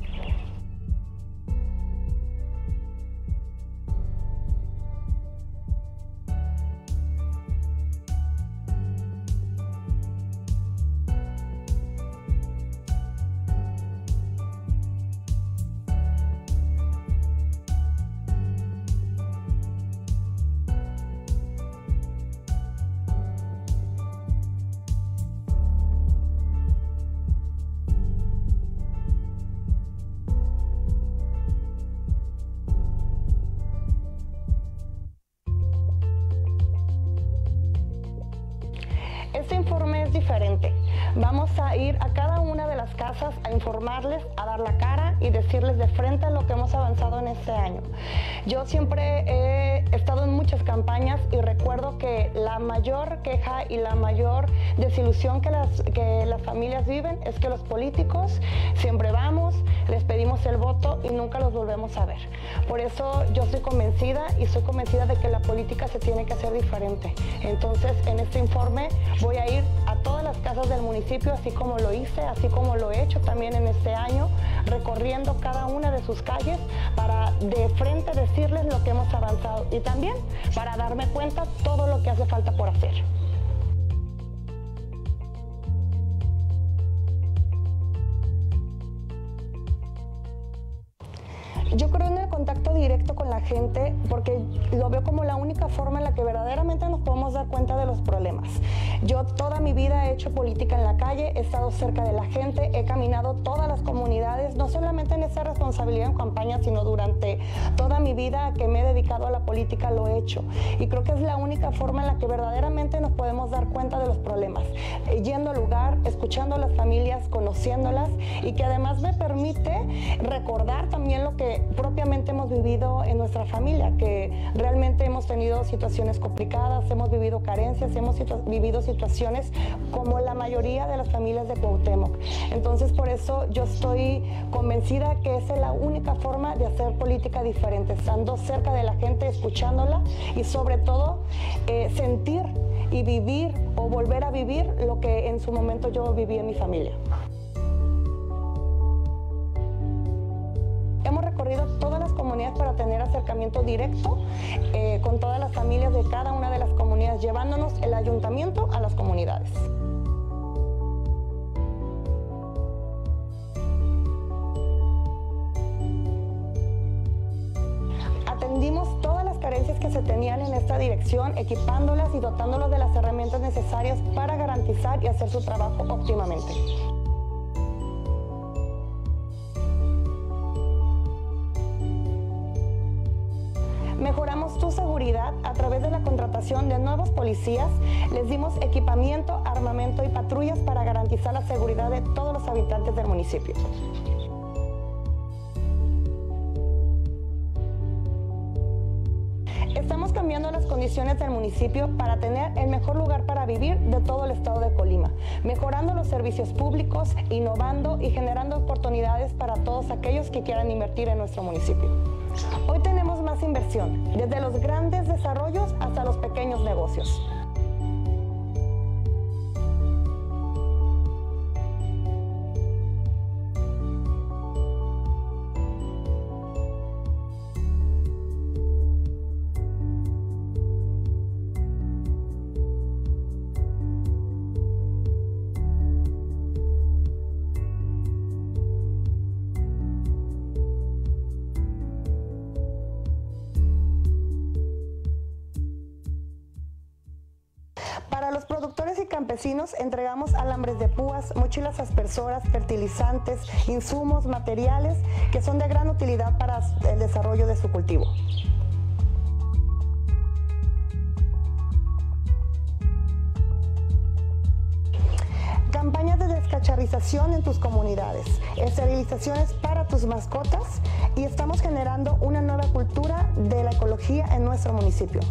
S2: Este informe es diferente. Vamos a ir a cada una de las casas a informarles, a dar la cara y decirles de frente lo que hemos avanzado en este año. Yo siempre he estado en muchas campañas y recuerdo que la mayor queja y la mayor desilusión que las, que las familias viven es que los políticos siempre vamos, les pedimos el voto y nunca los volvemos a ver. Por eso yo estoy convencida y soy convencida de que la política se tiene que hacer diferente. Entonces, en este informe voy a ir a todas las casas del municipio, así como lo hice, así como lo he hecho también en este año, recorriendo cada una de sus calles para de frente decirles lo que hemos avanzado y también para darme cuenta todo lo que hace falta por hacer. Yo creo en el contacto directo con la gente porque lo veo como la única forma en la que verdaderamente nos podemos dar cuenta de los problemas. Yo toda mi vida he hecho política en la calle, he estado cerca de la gente, he caminado todas las comunidades, no solamente en esa responsabilidad en campaña, sino durante toda mi vida que me he dedicado a la política lo he hecho. Y creo que es la única forma en la que verdaderamente nos podemos dar cuenta de los problemas. Yendo al lugar, escuchando a las familias, conociéndolas y que además me permite recordar también lo que propiamente hemos vivido en nuestra familia, que realmente hemos tenido situaciones complicadas, hemos vivido carencias, hemos situ vivido situaciones como la mayoría de las familias de Cuauhtémoc. Entonces, por eso yo estoy convencida que esa es la única forma de hacer política diferente, estando cerca de la gente, escuchándola y sobre todo eh, sentir y vivir o volver a vivir lo que en su momento yo viví en mi familia. Hemos recorrido todas las comunidades para tener acercamiento directo eh, con todas las familias de cada una de las comunidades, llevándonos el ayuntamiento a las comunidades. Atendimos todas las carencias que se tenían en esta dirección, equipándolas y dotándolos de las herramientas necesarias para garantizar y hacer su trabajo óptimamente. Mejoramos tu seguridad a través de la contratación de nuevos policías, les dimos equipamiento, armamento y patrullas para garantizar la seguridad de todos los habitantes del municipio. Estamos cambiando las condiciones del municipio para tener el mejor lugar para vivir de todo el estado de Colima, mejorando los servicios públicos, innovando y generando oportunidades para todos aquellos que quieran invertir en nuestro municipio. Hoy tenemos más inversión, desde los grandes desarrollos hasta los pequeños negocios. Para los productores y campesinos entregamos alambres de púas, mochilas aspersoras, fertilizantes, insumos, materiales que son de gran utilidad para el desarrollo de su cultivo. Campañas de descacharrización en tus comunidades, esterilizaciones para tus mascotas y estamos generando una nueva cultura de la ecología en nuestro municipio.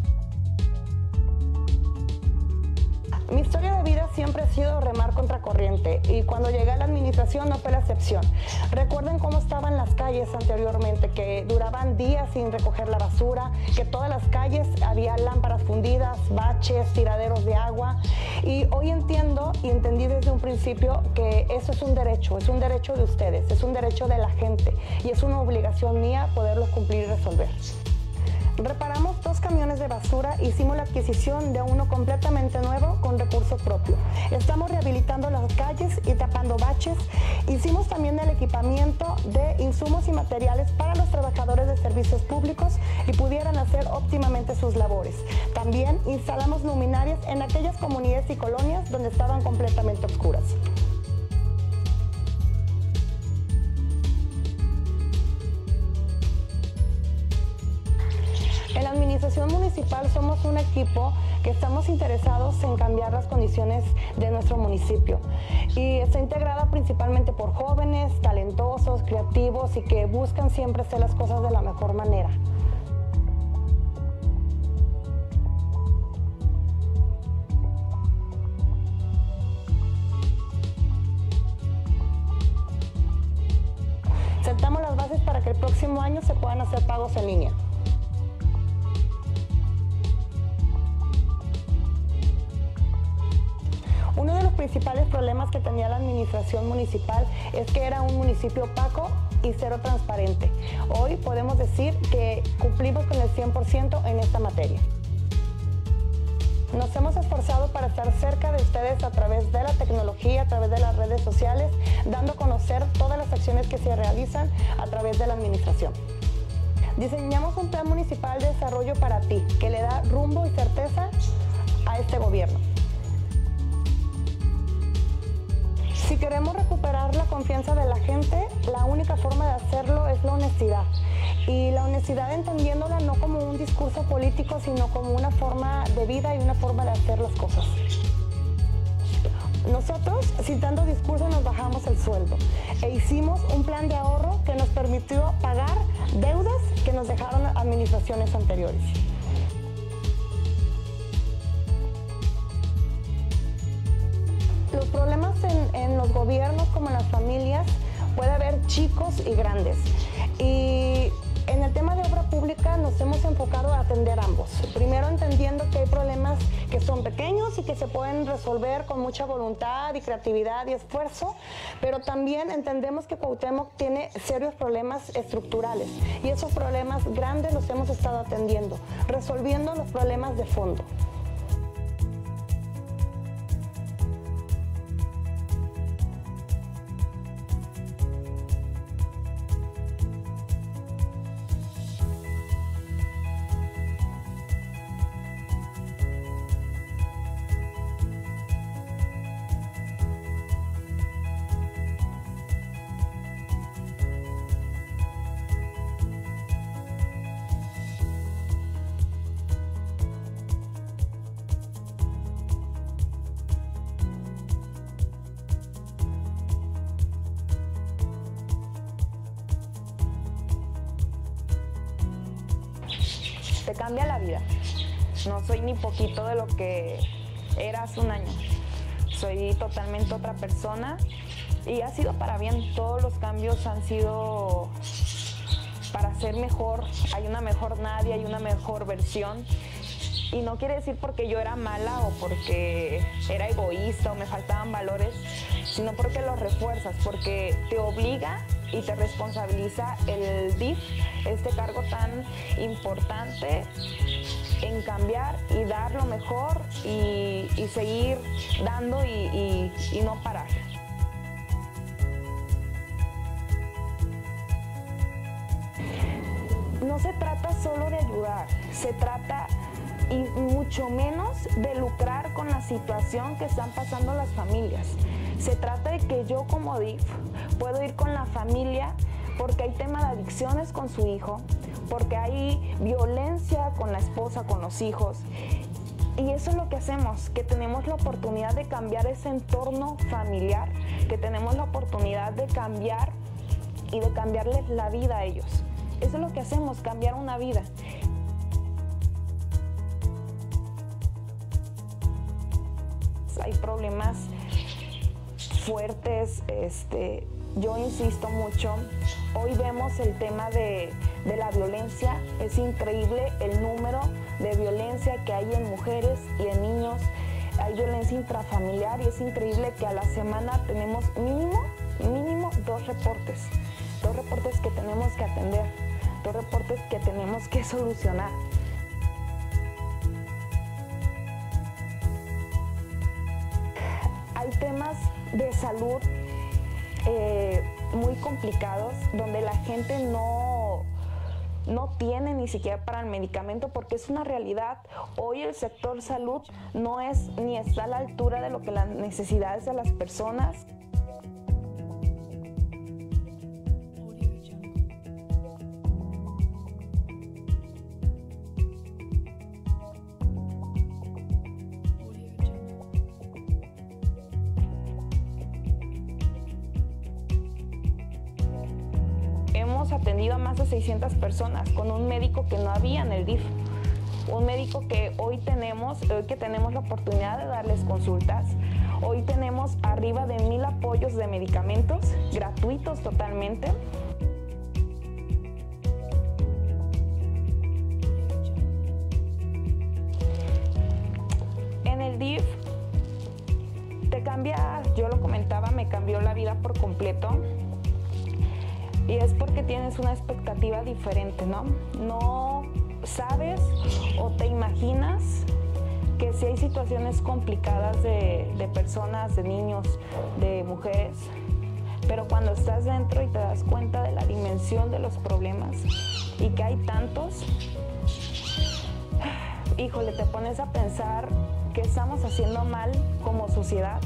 S2: Mi historia de vida siempre ha sido remar contra corriente y cuando llegué a la administración no fue la excepción. Recuerden cómo estaban las calles anteriormente, que duraban días sin recoger la basura, que todas las calles había lámparas fundidas, baches, tiraderos de agua y hoy entiendo y entendí desde un principio que eso es un derecho, es un derecho de ustedes, es un derecho de la gente y es una obligación mía poderlo cumplir y resolver. Reparamos dos camiones de basura, hicimos la adquisición de uno completamente nuevo con recurso propio. Estamos rehabilitando las calles y tapando baches. Hicimos también el equipamiento de insumos y materiales para los trabajadores de servicios públicos y pudieran hacer óptimamente sus labores. También instalamos luminarias en aquellas comunidades y colonias donde estaban completamente oscuras. En la administración municipal somos un equipo que estamos interesados en cambiar las condiciones de nuestro municipio y está integrada principalmente por jóvenes, talentosos, creativos y que buscan siempre hacer las cosas de la mejor manera. Sentamos las bases para que el próximo año se puedan hacer pagos en línea. Uno de los principales problemas que tenía la administración municipal es que era un municipio opaco y cero transparente. Hoy podemos decir que cumplimos con el cien por ciento en esta materia. Nos hemos esforzado para estar cerca de ustedes a través de la tecnología, a través de las redes sociales, dando a conocer todas las acciones que se realizan a través de la administración. Diseñamos un plan municipal de desarrollo para ti, que le da rumbo y certeza a este gobierno. Si queremos recuperar la confianza de la gente, la única forma de hacerlo es la honestidad. Y la honestidad entendiéndola no como un discurso político, sino como una forma de vida y una forma de hacer las cosas. Nosotros, sin tanto discurso, nos bajamos el sueldo e hicimos un plan de ahorro que nos permitió pagar deudas que nos dejaron administraciones anteriores. Los problemas en, en los gobiernos como en las familias puede haber chicos y grandes. Y en el tema de obra pública nos hemos enfocado a atender ambos. Primero entendiendo que hay problemas que son pequeños y que se pueden resolver con mucha voluntad y creatividad y esfuerzo, pero también entendemos que Cuauhtémoc tiene serios problemas estructurales y esos problemas grandes los hemos estado atendiendo, resolviendo los problemas de fondo.
S6: Te cambia la vida. No soy ni poquito de lo que era hace un año. Soy totalmente otra persona y ha sido para bien. Todos los cambios han sido para ser mejor. Hay una mejor Nadia, hay una mejor versión. Y no quiere decir porque yo era mala o porque era egoísta o me faltaban valores, sino porque los refuerzas, porque te obliga y te responsabiliza el D I F, este cargo tan importante en cambiar y dar lo mejor y, y seguir dando y, y, y no parar. No se trata solo de ayudar, se trata y mucho menos de lucrar con la situación que están pasando las familias. Se trata de que yo como D I F puedo ir con la familia porque hay tema de adicciones con su hijo, porque hay violencia con la esposa, con los hijos. Y eso es lo que hacemos, que tenemos la oportunidad de cambiar ese entorno familiar, que tenemos la oportunidad de cambiar y de cambiarles la vida a ellos. Eso es lo que hacemos, cambiar una vida. Hay problemas fuertes, este, yo insisto mucho, hoy vemos el tema de, de la violencia, es increíble el número de violencia que hay en mujeres y en niños, hay violencia intrafamiliar y es increíble que a la semana tenemos mínimo, mínimo dos reportes, dos reportes que tenemos que atender, dos reportes que tenemos que solucionar. Hay temas de salud eh, muy complicados donde la gente no, no tiene ni siquiera para el medicamento porque es una realidad. Hoy el sector salud no es ni está a la altura de lo que las necesidades de las personas. Hemos atendido a más de seiscientas personas con un médico que no había en el D I F. Un médico que hoy tenemos, hoy que tenemos la oportunidad de darles consultas. Hoy tenemos arriba de mil apoyos de medicamentos gratuitos totalmente. En el D I F te cambia vida por completo. Y es porque tienes una expectativa diferente, ¿no? No sabes o te imaginas que si hay situaciones complicadas de, de personas, de niños, de mujeres, pero cuando estás dentro y te das cuenta de la dimensión de los problemas y que hay tantos, híjole, te pones a pensar qué estamos haciendo mal como sociedad.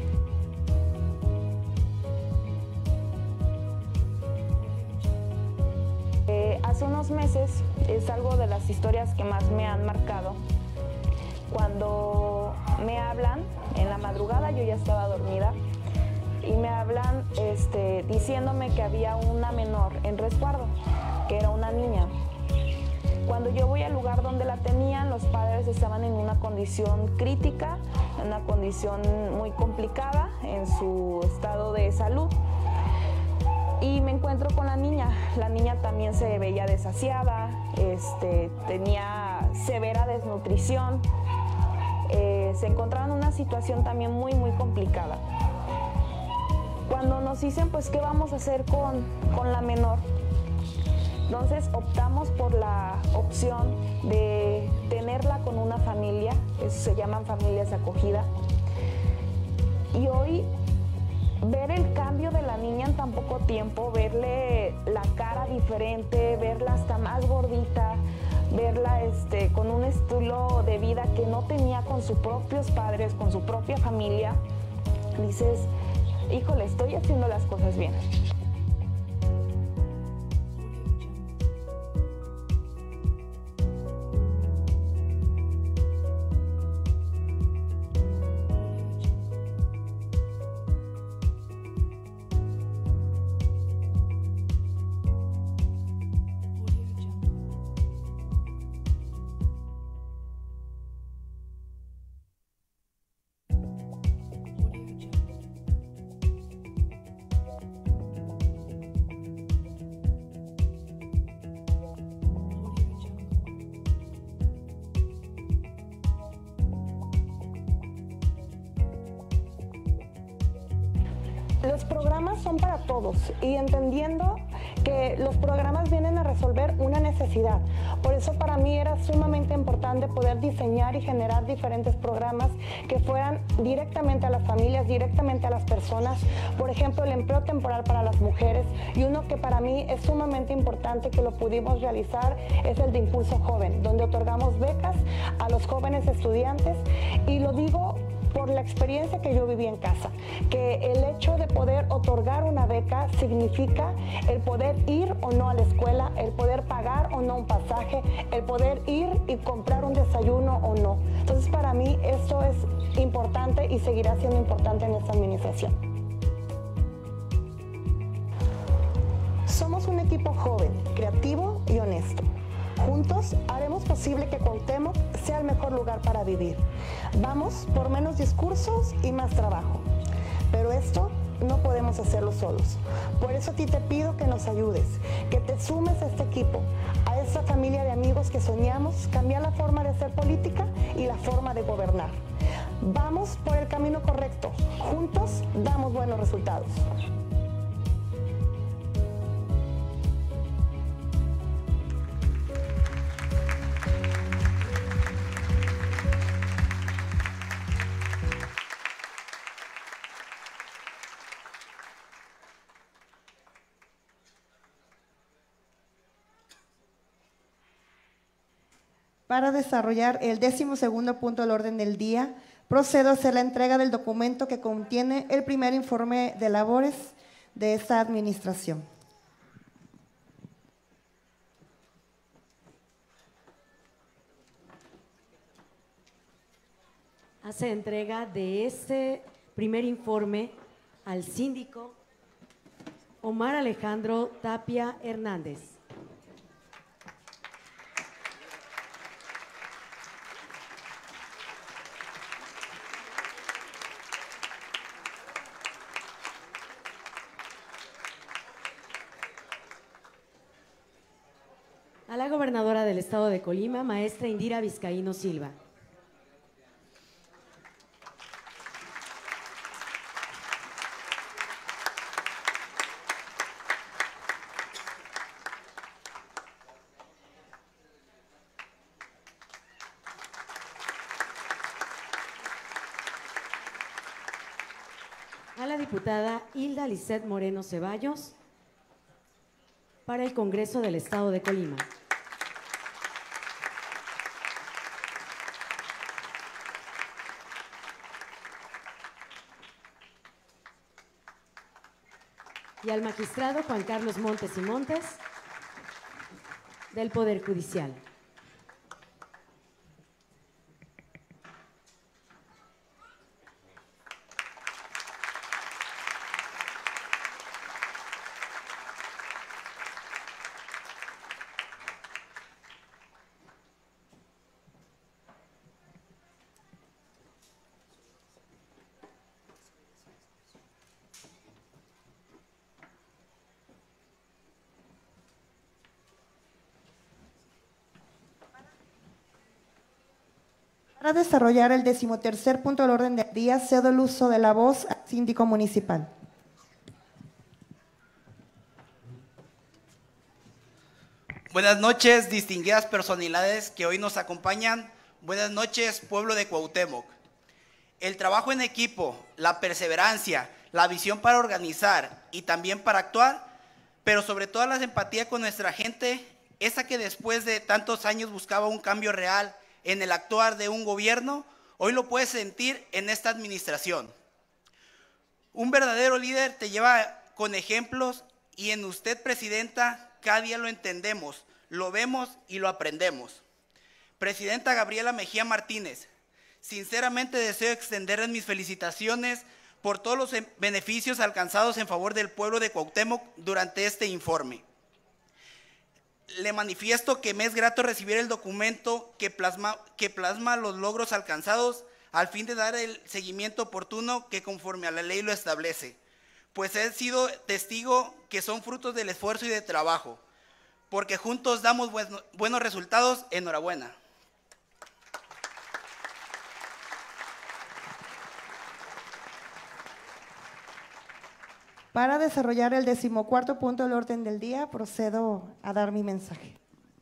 S6: Eh, hace unos meses, es algo de las historias que más me han marcado, cuando me hablan en la madrugada, yo ya estaba dormida, y me hablan este, diciéndome que había una menor en resguardo, que era una niña. Cuando yo voy al lugar donde la tenían, los padres estaban en una condición crítica, en una condición muy complicada en su estado de salud. Y me encuentro con la niña. La niña también se veía desasiada, este, tenía severa desnutrición. Eh, se encontraba en una situación también muy, muy complicada. Cuando nos dicen, pues, ¿qué vamos a hacer con, con la menor? Entonces optamos por la opción de tenerla con una familia, eso se llaman familias de acogida. Y hoy ver el cambio de la niña en tan poco tiempo, verle la cara diferente, verla hasta más gordita, verla este, con un estilo de vida que no tenía con sus propios padres, con su propia familia, dices, híjole, estoy haciendo las cosas bien. Los programas son para todos y entendiendo que los programas vienen a resolver una necesidad. Por eso para mí era sumamente importante poder diseñar y generar diferentes programas que fueran directamente a las familias, directamente a las personas. Por ejemplo, el empleo temporal para las mujeres, y uno que para mí es sumamente importante que lo pudimos realizar es el de Impulso Joven, donde otorgamos becas a los jóvenes estudiantes, y lo digo por la experiencia que yo viví en casa, que el hecho de poder otorgar una beca significa el poder ir o no a la escuela, el poder pagar o no un pasaje, el poder ir y comprar un desayuno o no. Entonces para mí esto es importante y seguirá siendo importante en esta administración. Somos un equipo joven, creativo y honesto. Juntos haremos posible que Cuauhtémoc sea el mejor lugar para vivir. Vamos por menos discursos y más trabajo. Pero esto no podemos hacerlo solos. Por eso a ti te pido que nos ayudes, que te sumes a este equipo, a esta familia de amigos que soñamos cambiar la forma de hacer política y la forma de gobernar. Vamos por el camino correcto. Juntos damos buenos resultados.
S2: Para desarrollar el décimo segundo punto del orden del día, procedo a hacer la entrega del documento que contiene el primer informe de labores de esta administración.
S1: Hace entrega de este primer informe al síndico Omar Alejandro Tapia Hernández. A la gobernadora del estado de Colima, maestra Indira Vizcaíno Silva. A la diputada Hilda Lisset Moreno Ceballos para el Congreso del Estado de Colima. Y al magistrado Juan Carlos Montes y Montes del Poder Judicial.
S2: Para desarrollar el decimotercer punto del orden del día, cedo el uso de la voz al síndico municipal.
S7: Buenas noches, distinguidas personalidades que hoy nos acompañan. Buenas noches, pueblo de Cuauhtémoc. El trabajo en equipo, la perseverancia, la visión para organizar y también para actuar, pero sobre todo la empatía con nuestra gente, esa que después de tantos años buscaba un cambio real en el actuar de un gobierno, hoy lo puedes sentir en esta administración. Un verdadero líder te lleva con ejemplos y en usted, presidenta, cada día lo entendemos, lo vemos y lo aprendemos. Presidenta Gabriela Mejía Martínez, sinceramente deseo extenderles mis felicitaciones por todos los beneficios alcanzados en favor del pueblo de Cuauhtémoc durante este informe. Le manifiesto que me es grato recibir el documento que plasma, que plasma los logros alcanzados al fin de dar el seguimiento oportuno que conforme a la ley lo establece, pues he sido testigo que son frutos del esfuerzo y de trabajo, porque juntos damos buen, buenos resultados. Enhorabuena.
S2: Para desarrollar el decimocuarto punto del orden del día, procedo a dar mi mensaje.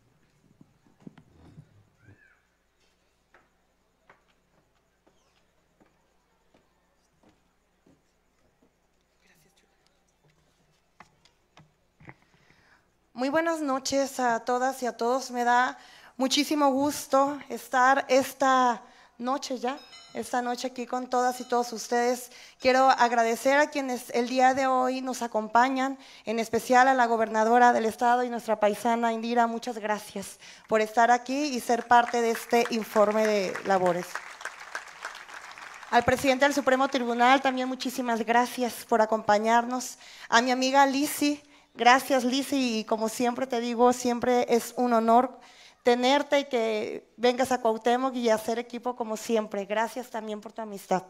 S2: Muy buenas noches a todas y a todos. Me da muchísimo gusto estar esta noche ya, esta noche aquí con todas y todos ustedes. Quiero agradecer a quienes el día de hoy nos acompañan, en especial a la gobernadora del estado y nuestra paisana Indira. Muchas gracias por estar aquí y ser parte de este informe de labores. Al presidente del Supremo Tribunal también muchísimas gracias por acompañarnos. A mi amiga Lisi, gracias Lisi, y como siempre te digo, siempre es un honor tenerte y que vengas a Cuauhtémoc y hacer equipo como siempre. Gracias también por tu amistad.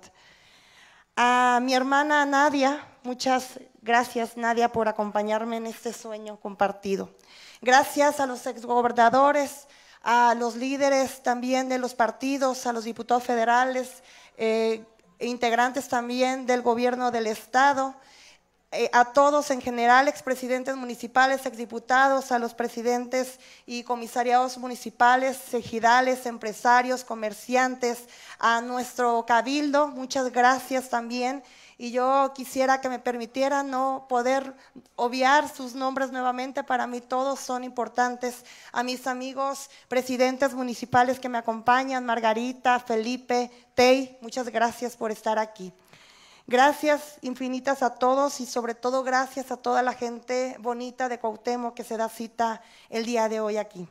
S2: A mi hermana Nadia, muchas gracias Nadia por acompañarme en este sueño compartido. Gracias a los exgobernadores, a los líderes también de los partidos, a los diputados federales, eh, integrantes también del gobierno del estado, Eh, a todos en general, expresidentes municipales, exdiputados, a los presidentes y comisariados municipales, ejidales, empresarios, comerciantes, a nuestro cabildo, muchas gracias también. Y yo quisiera que me permitieran no poder obviar sus nombres nuevamente, para mí todos son importantes. A mis amigos presidentes municipales que me acompañan, Margarita, Felipe, Tey, muchas gracias por estar aquí. Gracias infinitas a todos y sobre todo gracias a toda la gente bonita de Cuauhtémoc que se da cita el día de hoy aquí.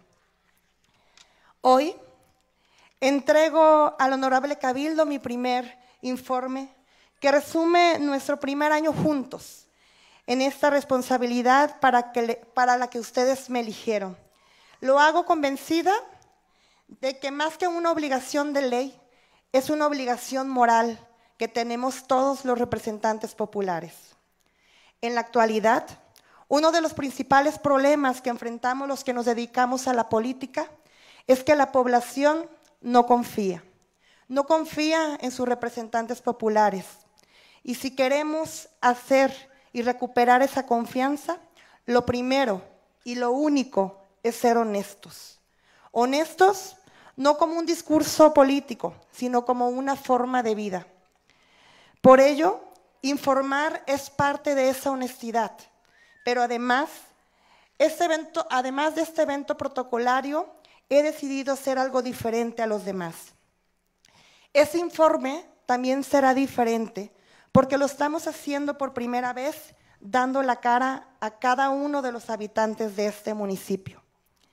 S2: Hoy entrego al Honorable Cabildo mi primer informe que resume nuestro primer año juntos en esta responsabilidad para, que le, para la que ustedes me eligieron. Lo hago convencida de que más que una obligación de ley, es una obligación moral que tenemos todos los representantes populares. En la actualidad, uno de los principales problemas que enfrentamos los que nos dedicamos a la política es que la población no confía, no confía en sus representantes populares. Y si queremos hacer y recuperar esa confianza, lo primero y lo único es ser honestos. Honestos no como un discurso político, sino como una forma de vida. Por ello, Informar es parte de esa honestidad, pero además, este evento, además de este evento protocolario, he decidido hacer algo diferente a los demás. Ese informe también será diferente porque lo estamos haciendo por primera vez, dando la cara a cada uno de los habitantes de este municipio.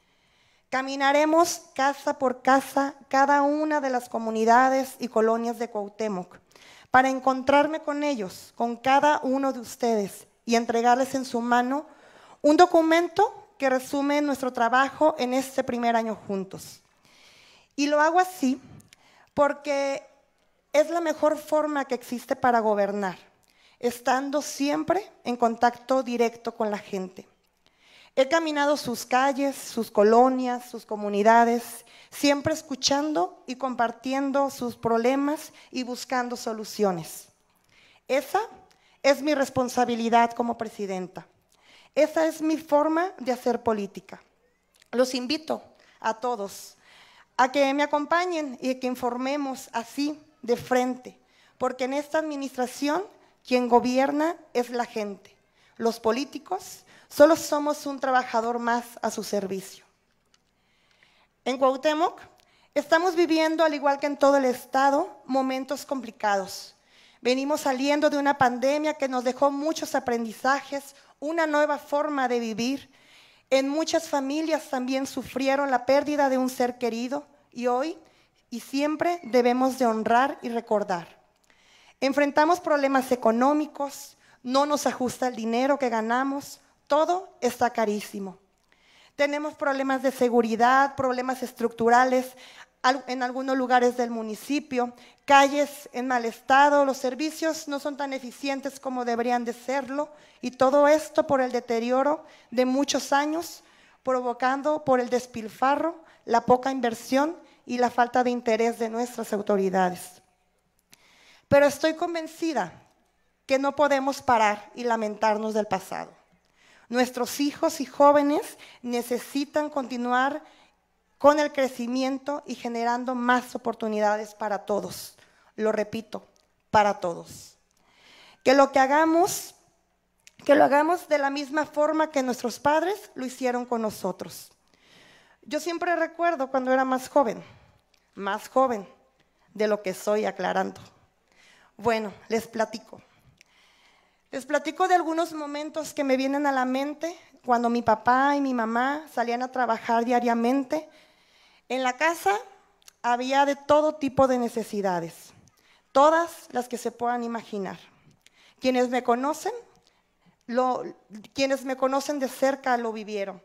S2: Caminaremos casa por casa, cada una de las comunidades y colonias de Cuauhtémoc, para encontrarme con ellos, con cada uno de ustedes, y entregarles en su mano un documento que resume nuestro trabajo en este primer año juntos. Y lo hago así porque es la mejor forma que existe para gobernar, estando siempre en contacto directo con la gente. He caminado sus calles, sus colonias, sus comunidades, siempre escuchando y compartiendo sus problemas y buscando soluciones. Esa es mi responsabilidad como presidenta. Esa es mi forma de hacer política. Los invito a todos a que me acompañen y que informemos así de frente, porque en esta administración quien gobierna es la gente. Los políticos solo somos un trabajador más a su servicio. En Cuauhtémoc estamos viviendo, al igual que en todo el estado, momentos complicados. Venimos saliendo de una pandemia que nos dejó muchos aprendizajes, una nueva forma de vivir. En muchas familias también sufrieron la pérdida de un ser querido y hoy y siempre debemos de honrar y recordar. Enfrentamos problemas económicos, no nos ajusta el dinero que ganamos, todo está carísimo. Tenemos problemas de seguridad, problemas estructurales en algunos lugares del municipio, calles en mal estado, los servicios no son tan eficientes como deberían de serlo, y todo esto por el deterioro de muchos años, provocando por el despilfarro, la poca inversión y la falta de interés de nuestras autoridades. Pero estoy convencida que no podemos parar y lamentarnos del pasado. Nuestros hijos y jóvenes necesitan continuar con el crecimiento y generando más oportunidades para todos. Lo repito, para todos. Que lo que hagamos, que lo hagamos de la misma forma que nuestros padres lo hicieron con nosotros. Yo siempre recuerdo cuando era más joven, más joven de lo que soy, aclarando. Bueno, les platico. Les platico de algunos momentos que me vienen a la mente cuando mi papá y mi mamá salían a trabajar diariamente. En la casa había de todo tipo de necesidades, todas las que se puedan imaginar. Quienes me conocen, lo, quienes me conocen de cerca lo vivieron.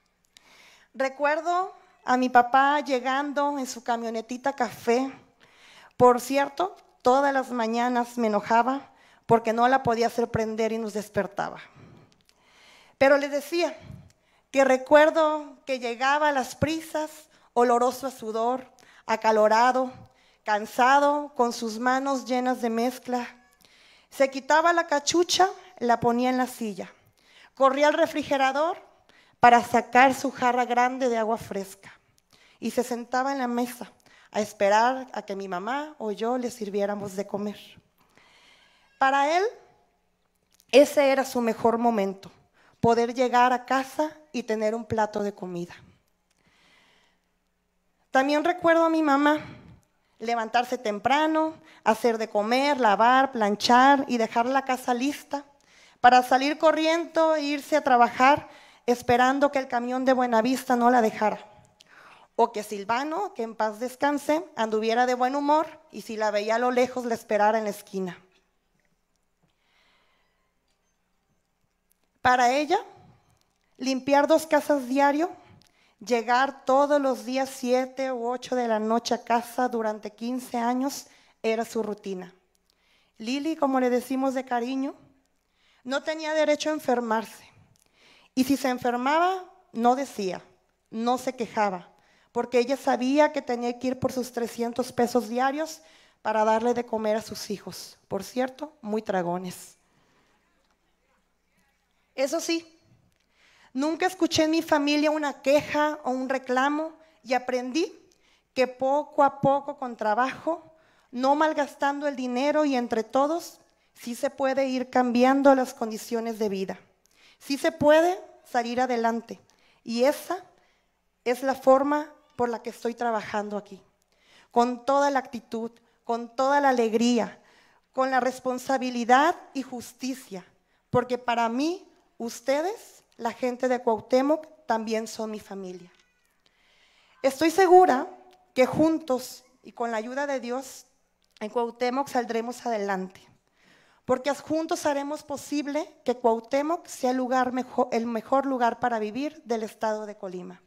S2: Recuerdo a mi papá llegando en su camionetita café. Por cierto, todas las mañanas me enojaba porque no la podía hacer prender y nos despertaba. Pero les decía que recuerdo que llegaba a las prisas, oloroso a sudor, acalorado, cansado, con sus manos llenas de mezcla. Se quitaba la cachucha, la ponía en la silla. Corría al refrigerador para sacar su jarra grande de agua fresca. Y se sentaba en la mesa a esperar a que mi mamá o yo le sirviéramos de comer. Para él, ese era su mejor momento, poder llegar a casa y tener un plato de comida. También recuerdo a mi mamá levantarse temprano, hacer de comer, lavar, planchar y dejar la casa lista para salir corriendo e irse a trabajar esperando que el camión de Buenavista no la dejara. O que Silvano, que en paz descanse, anduviera de buen humor y si la veía a lo lejos la esperara en la esquina. Para ella, limpiar dos casas diario, llegar todos los días siete u ocho de la noche a casa durante quince años era su rutina. Lili, como le decimos de cariño, no tenía derecho a enfermarse. Y si se enfermaba, no decía, no se quejaba, porque ella sabía que tenía que ir por sus trescientos pesos diarios para darle de comer a sus hijos. Por cierto, muy tragones. Eso sí, nunca escuché en mi familia una queja o un reclamo y aprendí que poco a poco con trabajo, no malgastando el dinero y entre todos, sí se puede ir cambiando las condiciones de vida, sí se puede salir adelante. Y esa es la forma por la que estoy trabajando aquí, con toda la actitud, con toda la alegría, con la responsabilidad y justicia, porque para mí, ustedes, la gente de Cuauhtémoc, también son mi familia. Estoy segura que juntos y con la ayuda de Dios, en Cuauhtémoc saldremos adelante, porque juntos haremos posible que Cuauhtémoc sea el, lugar mejor, el mejor lugar para vivir del estado de Colima.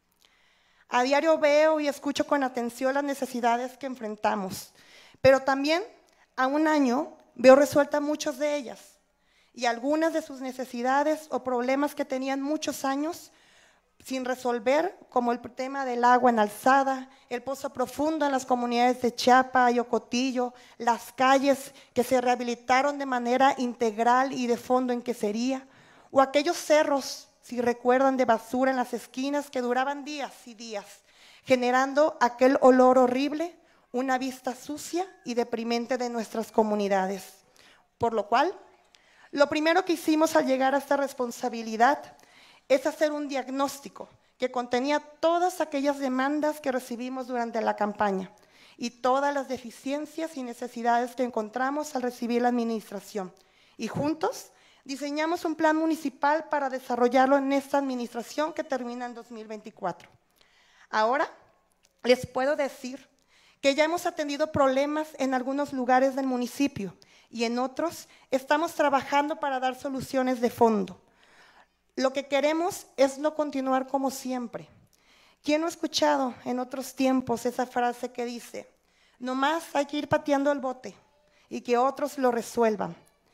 S2: A diario veo y escucho con atención las necesidades que enfrentamos, pero también a un año veo resueltas muchas de ellas, y algunas de sus necesidades o problemas que tenían muchos años sin resolver, como el tema del agua en alzada, el pozo profundo en las comunidades de Chiapa y Ocotillo, las calles que se rehabilitaron de manera integral y de fondo en quesería, o aquellos cerros, si recuerdan, de basura en las esquinas que duraban días y días, generando aquel olor horrible, una vista sucia y deprimente de nuestras comunidades. Por lo cual, lo primero que hicimos al llegar a esta responsabilidad es hacer un diagnóstico que contenía todas aquellas demandas que recibimos durante la campaña y todas las deficiencias y necesidades que encontramos al recibir la administración. Y juntos diseñamos un plan municipal para desarrollarlo en esta administración que termina en dos mil veinticuatro. Ahora les puedo decir que ya hemos atendido problemas en algunos lugares del municipio y en otros estamos trabajando para dar soluciones de fondo. Lo que queremos es no continuar como siempre. ¿Quién no ha escuchado en otros tiempos esa frase que dice, nomás hay que ir pateando el bote y que otros lo resuelvan?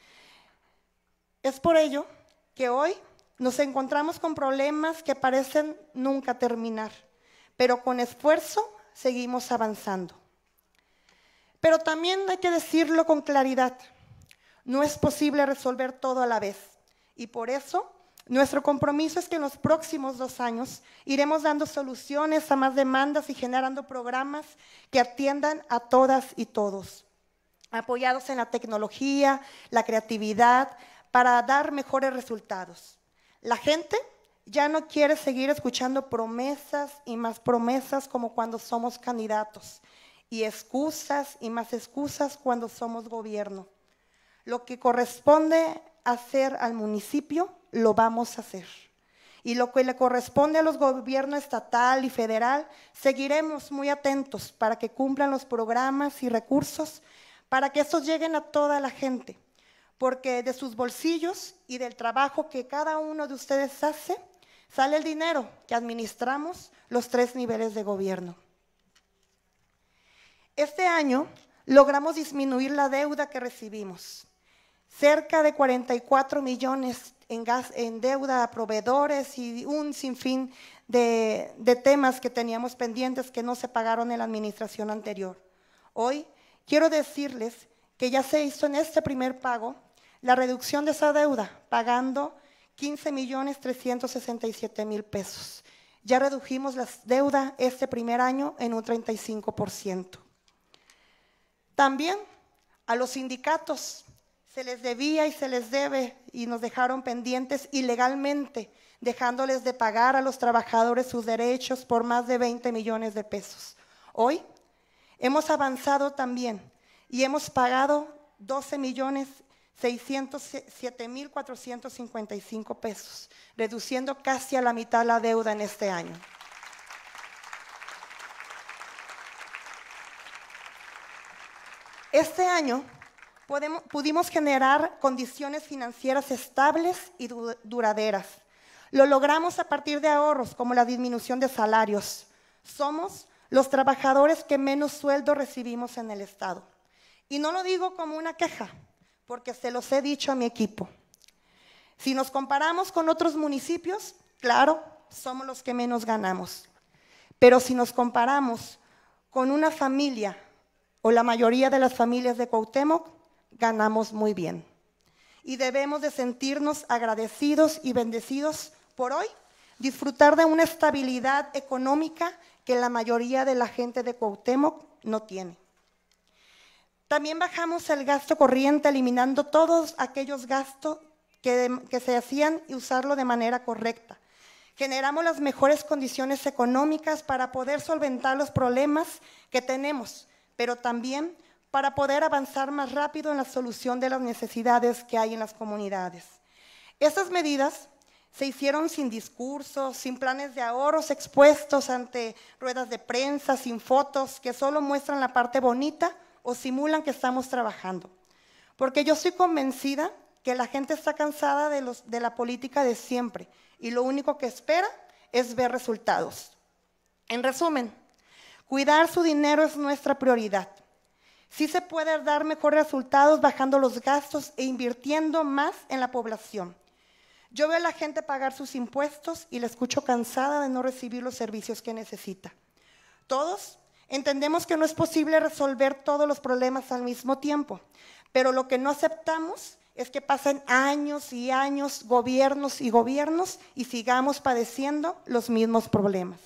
S2: Es por ello que hoy nos encontramos con problemas que parecen nunca terminar, pero con esfuerzo seguimos avanzando. Pero también hay que decirlo con claridad, no es posible resolver todo a la vez y por eso nuestro compromiso es que en los próximos dos años iremos dando soluciones a más demandas y generando programas que atiendan a todas y todos, apoyados en la tecnología, la creatividad, para dar mejores resultados. La gente ya no quiere seguir escuchando promesas y más promesas como cuando somos candidatos, y excusas y más excusas cuando somos gobierno. Lo que corresponde hacer al municipio, lo vamos a hacer. Y lo que le corresponde a los gobiernos estatal y federal, seguiremos muy atentos para que cumplan los programas y recursos, para que estos lleguen a toda la gente, porque de sus bolsillos y del trabajo que cada uno de ustedes hace, sale el dinero que administramos los tres niveles de gobierno. Este año logramos disminuir la deuda que recibimos. Cerca de cuarenta y cuatro millones en, gas, en deuda a proveedores y un sinfín de, de temas que teníamos pendientes que no se pagaron en la administración anterior. Hoy quiero decirles que ya se hizo en este primer pago la reducción de esa deuda, pagando quince millones trescientos sesenta y siete mil pesos. Ya redujimos la deuda este primer año en un treinta y cinco por ciento. También a los sindicatos se les debía y se les debe y nos dejaron pendientes ilegalmente, dejándoles de pagar a los trabajadores sus derechos por más de veinte millones de pesos. Hoy hemos avanzado también y hemos pagado doce millones seiscientos siete mil cuatrocientos cincuenta y cinco pesos, reduciendo casi a la mitad la deuda en este año. Este año podemos, pudimos generar condiciones financieras estables y du duraderas. Lo logramos a partir de ahorros como la disminución de salarios. Somos los trabajadores que menos sueldo recibimos en el Estado. Y no lo digo como una queja, porque se los he dicho a mi equipo. Si nos comparamos con otros municipios, claro, somos los que menos ganamos. Pero si nos comparamos con una familia o la mayoría de las familias de Cuauhtémoc, ganamos muy bien. Y debemos de sentirnos agradecidos y bendecidos por hoy, disfrutar de una estabilidad económica que la mayoría de la gente de Cuauhtémoc no tiene. También bajamos el gasto corriente, eliminando todos aquellos gastos que, que se hacían y usarlo de manera correcta. Generamos las mejores condiciones económicas para poder solventar los problemas que tenemos, pero también para poder avanzar más rápido en la solución de las necesidades que hay en las comunidades. Estas medidas se hicieron sin discursos, sin planes de ahorros expuestos ante ruedas de prensa, sin fotos que solo muestran la parte bonita o simulan que estamos trabajando. Porque yo estoy convencida que la gente está cansada de, los, de la política de siempre y lo único que espera es ver resultados. En resumen, cuidar su dinero es nuestra prioridad. Sí se puede dar mejores resultados bajando los gastos e invirtiendo más en la población. Yo veo a la gente pagar sus impuestos y la escucho cansada de no recibir los servicios que necesita. Todos entendemos que no es posible resolver todos los problemas al mismo tiempo, pero lo que no aceptamos es que pasen años y años, gobiernos y gobiernos, y sigamos padeciendo los mismos problemas.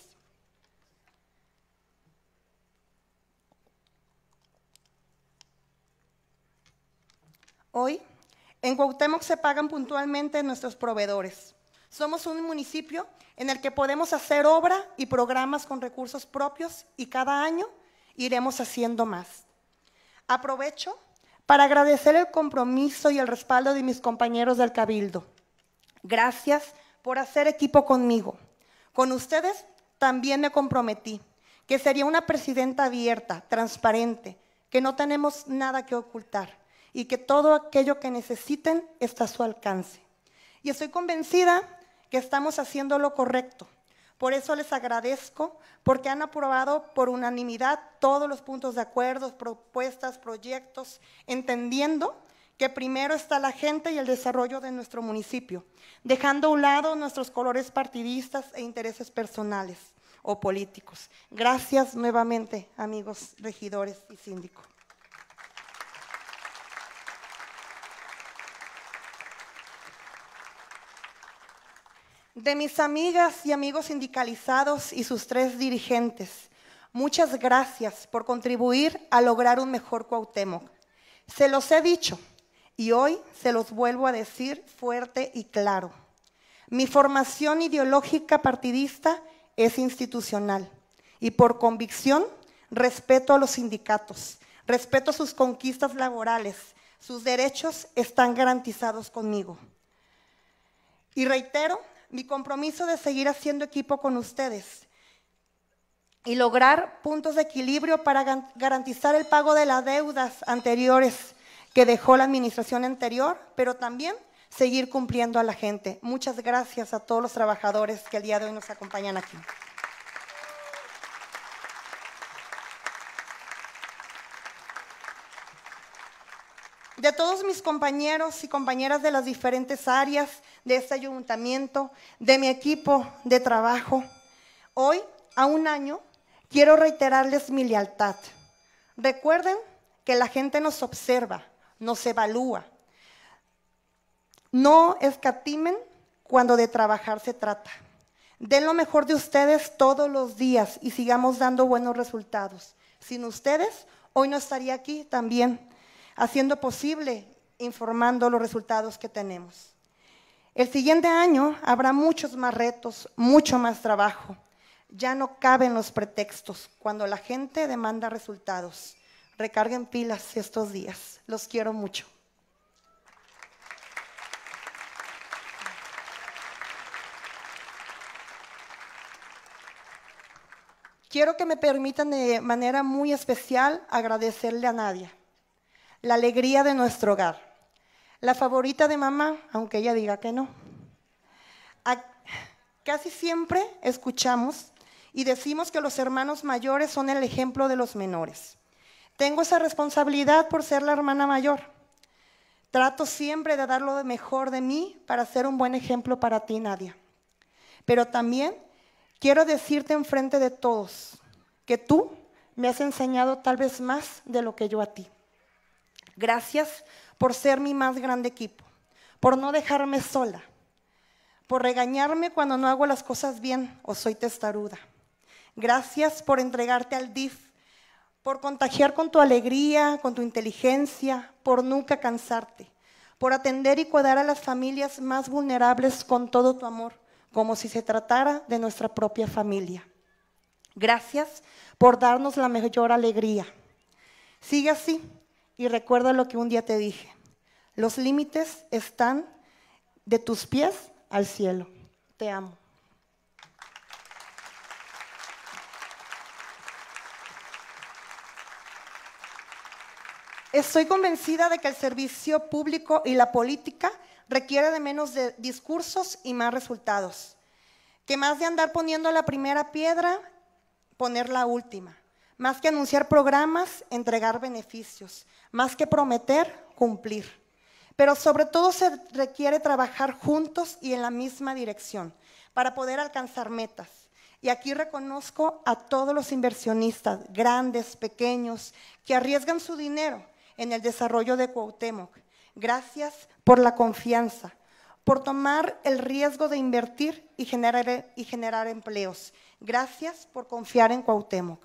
S2: Hoy, en Cuauhtémoc se pagan puntualmente nuestros proveedores. Somos un municipio en el que podemos hacer obra y programas con recursos propios y cada año iremos haciendo más. Aprovecho para agradecer el compromiso y el respaldo de mis compañeros del Cabildo. Gracias por hacer equipo conmigo. Con ustedes también me comprometí que sería una presidenta abierta, transparente, que no tenemos nada que ocultar y que todo aquello que necesiten está a su alcance. Y estoy convencida que estamos haciendo lo correcto. Por eso les agradezco, porque han aprobado por unanimidad todos los puntos de acuerdo, propuestas, proyectos, entendiendo que primero está la gente y el desarrollo de nuestro municipio, dejando a un lado nuestros colores partidistas e intereses personales o políticos. Gracias nuevamente, amigos regidores y síndicos. De mis amigas y amigos sindicalizados y sus tres dirigentes, muchas gracias por contribuir a lograr un mejor Cuauhtémoc. Se los he dicho y hoy se los vuelvo a decir fuerte y claro. Mi formación ideológica partidista es institucional y por convicción respeto a los sindicatos, respeto sus conquistas laborales, sus derechos están garantizados conmigo. Y reitero mi compromiso de seguir haciendo equipo con ustedes y lograr puntos de equilibrio para garantizar el pago de las deudas anteriores que dejó la administración anterior, pero también seguir cumpliendo a la gente. Muchas gracias a todos los trabajadores que el día de hoy nos acompañan aquí. De todos mis compañeros y compañeras de las diferentes áreas de este ayuntamiento, de mi equipo de trabajo, hoy, a un año, quiero reiterarles mi lealtad. Recuerden que la gente nos observa, nos evalúa. No escatimen cuando de trabajar se trata. Den lo mejor de ustedes todos los días y sigamos dando buenos resultados. Sin ustedes, hoy no estaría aquí también haciendo posible, informando los resultados que tenemos. El siguiente año habrá muchos más retos, mucho más trabajo. Ya no caben los pretextos cuando la gente demanda resultados. Recarguen pilas estos días. Los quiero mucho. Quiero que me permitan de manera muy especial agradecerle a Nadia, la alegría de nuestro hogar, la favorita de mamá, aunque ella diga que no. A, casi siempre escuchamos y decimos que los hermanos mayores son el ejemplo de los menores. Tengo esa responsabilidad por ser la hermana mayor. Trato siempre de dar lo mejor de mí para ser un buen ejemplo para ti, Nadia. Pero también quiero decirte enfrente de todos que tú me has enseñado tal vez más de lo que yo a ti. Gracias por ser mi más grande equipo, por no dejarme sola, por regañarme cuando no hago las cosas bien o soy testaruda. Gracias por entregarte al D I F por contagiar con tu alegría, con tu inteligencia, por nunca cansarte, por atender y cuidar a las familias más vulnerables con todo tu amor, como si se tratara de nuestra propia familia. Gracias por darnos la mayor alegría. Sigue así y recuerda lo que un día te dije. Los límites están de tus pies al cielo. Te amo. Estoy convencida de que el servicio público y la política requiere de menos de discursos y más resultados, que más de andar poniendo la primera piedra, poner la última, más que anunciar programas, entregar beneficios, más que prometer, cumplir. Pero sobre todo se requiere trabajar juntos y en la misma dirección para poder alcanzar metas. Y aquí reconozco a todos los inversionistas, grandes, pequeños, que arriesgan su dinero en el desarrollo de Cuauhtémoc. Gracias por la confianza, por tomar el riesgo de invertir y generar, y generar empleos. Gracias por confiar en Cuauhtémoc.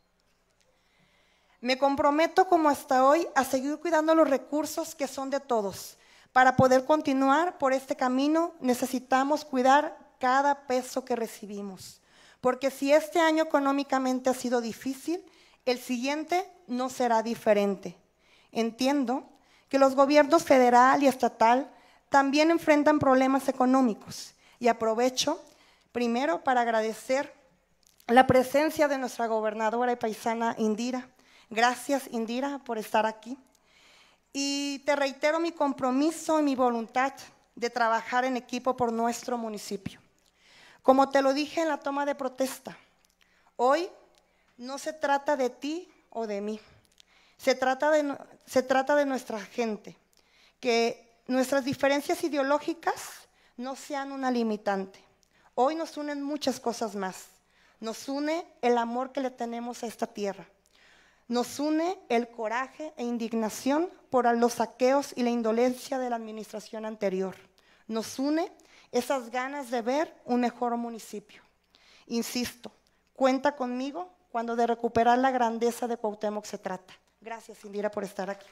S2: Me comprometo como hasta hoy a seguir cuidando los recursos que son de todos. Para poder continuar por este camino necesitamos cuidar cada peso que recibimos. Porque si este año económicamente ha sido difícil, el siguiente no será diferente. Entiendo que los gobiernos federal y estatal también enfrentan problemas económicos y aprovecho primero para agradecer la presencia de nuestra gobernadora y paisana Indira. Gracias, Indira, por estar aquí. Y te reitero mi compromiso y mi voluntad de trabajar en equipo por nuestro municipio. Como te lo dije en la toma de protesta, hoy no se trata de ti o de mí, se trata de, se trata de nuestra gente, que nuestras diferencias ideológicas no sean una limitante. Hoy nos unen muchas cosas más. Nos une el amor que le tenemos a esta tierra. Nos une el coraje e indignación por los saqueos y la indolencia de la administración anterior. Nos une esas ganas de ver un mejor municipio. Insisto, cuenta conmigo cuando de recuperar la grandeza de Cuauhtémoc se trata. Gracias, Indira, por estar aquí.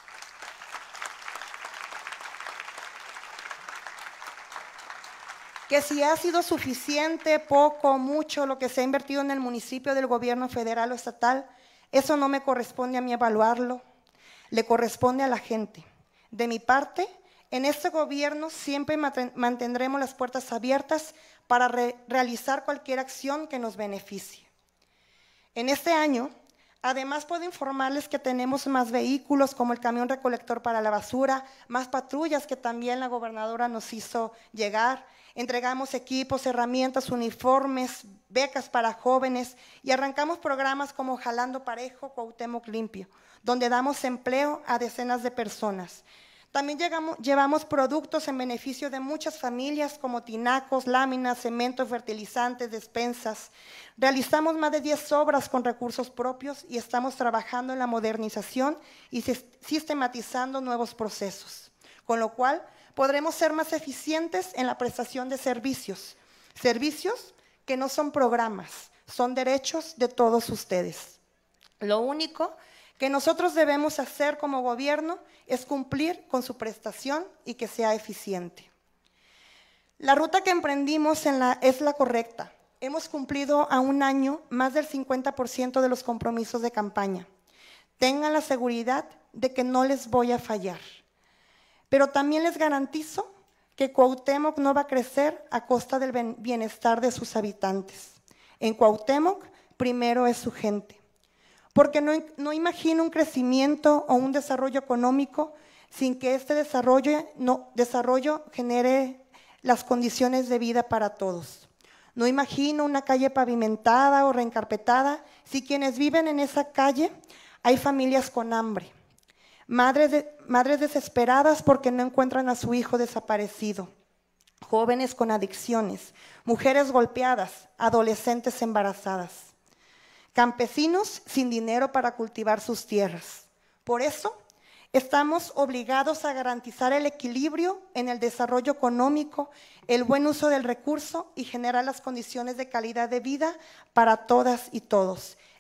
S2: Que si ha sido suficiente, poco, mucho, lo que se ha invertido en el municipio del gobierno federal o estatal, eso no me corresponde a mí evaluarlo, le corresponde a la gente. De mi parte, en este gobierno siempre mantendremos las puertas abiertas para re realizar cualquier acción que nos beneficie. En este año, además puedo informarles que tenemos más vehículos como el camión recolector para la basura, más patrullas que también la gobernadora nos hizo llegar. Entregamos equipos, herramientas, uniformes, becas para jóvenes y arrancamos programas como Jalando Parejo, Cuauhtémoc Limpio, donde damos empleo a decenas de personas. También llegamos, llevamos productos en beneficio de muchas familias como tinacos, láminas, cemento, fertilizantes, despensas. Realizamos más de diez obras con recursos propios y estamos trabajando en la modernización y sistematizando nuevos procesos, con lo cual podremos ser más eficientes en la prestación de servicios. Servicios que no son programas, son derechos de todos ustedes. Lo único que nosotros debemos hacer como gobierno es cumplir con su prestación y que sea eficiente. La ruta que emprendimos en la, es la correcta. Hemos cumplido a un año más del cincuenta por ciento de los compromisos de campaña. Tengan la seguridad de que no les voy a fallar. Pero también les garantizo que Cuauhtémoc no va a crecer a costa del bienestar de sus habitantes. En Cuauhtémoc primero es su gente. Porque no, no imagino un crecimiento o un desarrollo económico sin que este desarrollo, no, desarrollo genere las condiciones de vida para todos. No imagino una calle pavimentada o reencarpetada si quienes viven en esa calle hay familias con hambre, madres, de, madres desesperadas porque no encuentran a su hijo desaparecido, jóvenes con adicciones, mujeres golpeadas, adolescentes embarazadas. Campesinos sin dinero para cultivar sus tierras. Por eso, estamos obligados a garantizar el equilibrio en el desarrollo económico, el buen uso del recurso y generar las condiciones de calidad de vida para todas y todos.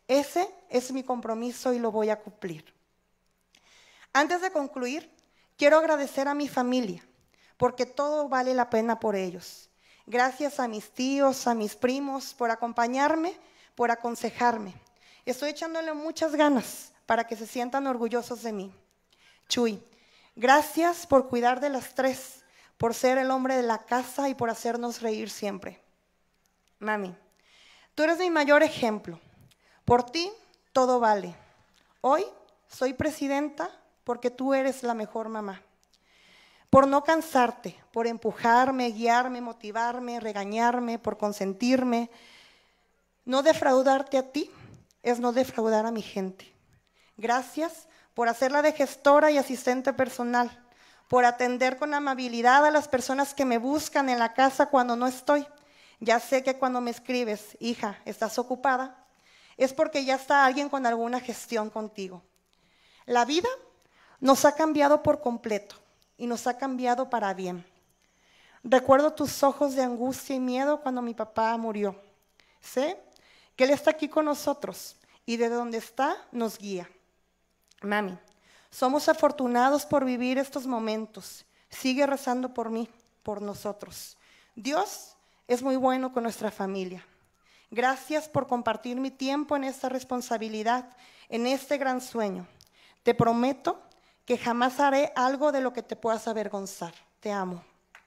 S2: Ese es mi compromiso y lo voy a cumplir. Antes de concluir, quiero agradecer a mi familia, porque todo vale la pena por ellos. Gracias a mis tíos, a mis primos, por acompañarme, por aconsejarme. Estoy echándole muchas ganas para que se sientan orgullosos de mí. Chuy, gracias por cuidar de las tres, por ser el hombre de la casa y por hacernos reír siempre. Mami, tú eres mi mayor ejemplo. Por ti, todo vale. Hoy soy presidenta porque tú eres la mejor mamá. Por no cansarte, por empujarme, guiarme, motivarme, regañarme, por consentirme. No defraudarte a ti es no defraudar a mi gente. Gracias por hacerla de gestora y asistente personal, por atender con amabilidad a las personas que me buscan en la casa cuando no estoy. Ya sé que cuando me escribes, hija, ¿estás ocupada?, es porque ya está alguien con alguna gestión contigo. La vida nos ha cambiado por completo y nos ha cambiado para bien. Recuerdo tus ojos de angustia y miedo cuando mi papá murió. Sé que Él está aquí con nosotros y de donde está nos guía. Mami, somos afortunados por vivir estos momentos. Sigue rezando por mí, por nosotros. Dios es muy bueno con nuestra familia. Gracias por compartir mi tiempo en esta responsabilidad, en este gran sueño. Te prometo que jamás haré algo de lo que te puedas avergonzar. Te amo.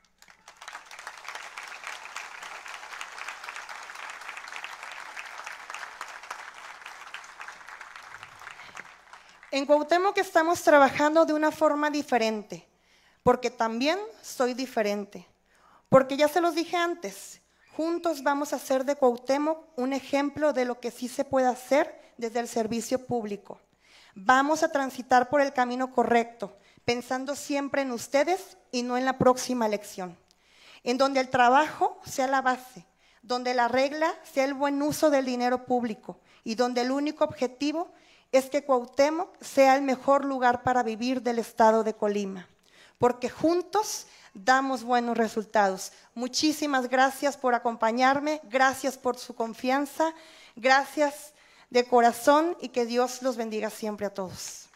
S2: En Cuauhtémoc estamos trabajando de una forma diferente, porque también soy diferente. Porque ya se los dije antes, juntos vamos a hacer de Cuauhtémoc un ejemplo de lo que sí se puede hacer desde el servicio público. Vamos a transitar por el camino correcto, pensando siempre en ustedes y no en la próxima elección. En donde el trabajo sea la base, donde la regla sea el buen uso del dinero público y donde el único objetivo es que Cuauhtémoc sea el mejor lugar para vivir del estado de Colima. Porque juntos damos buenos resultados. Muchísimas gracias por acompañarme, gracias por su confianza, gracias de corazón y que Dios los bendiga siempre a todos.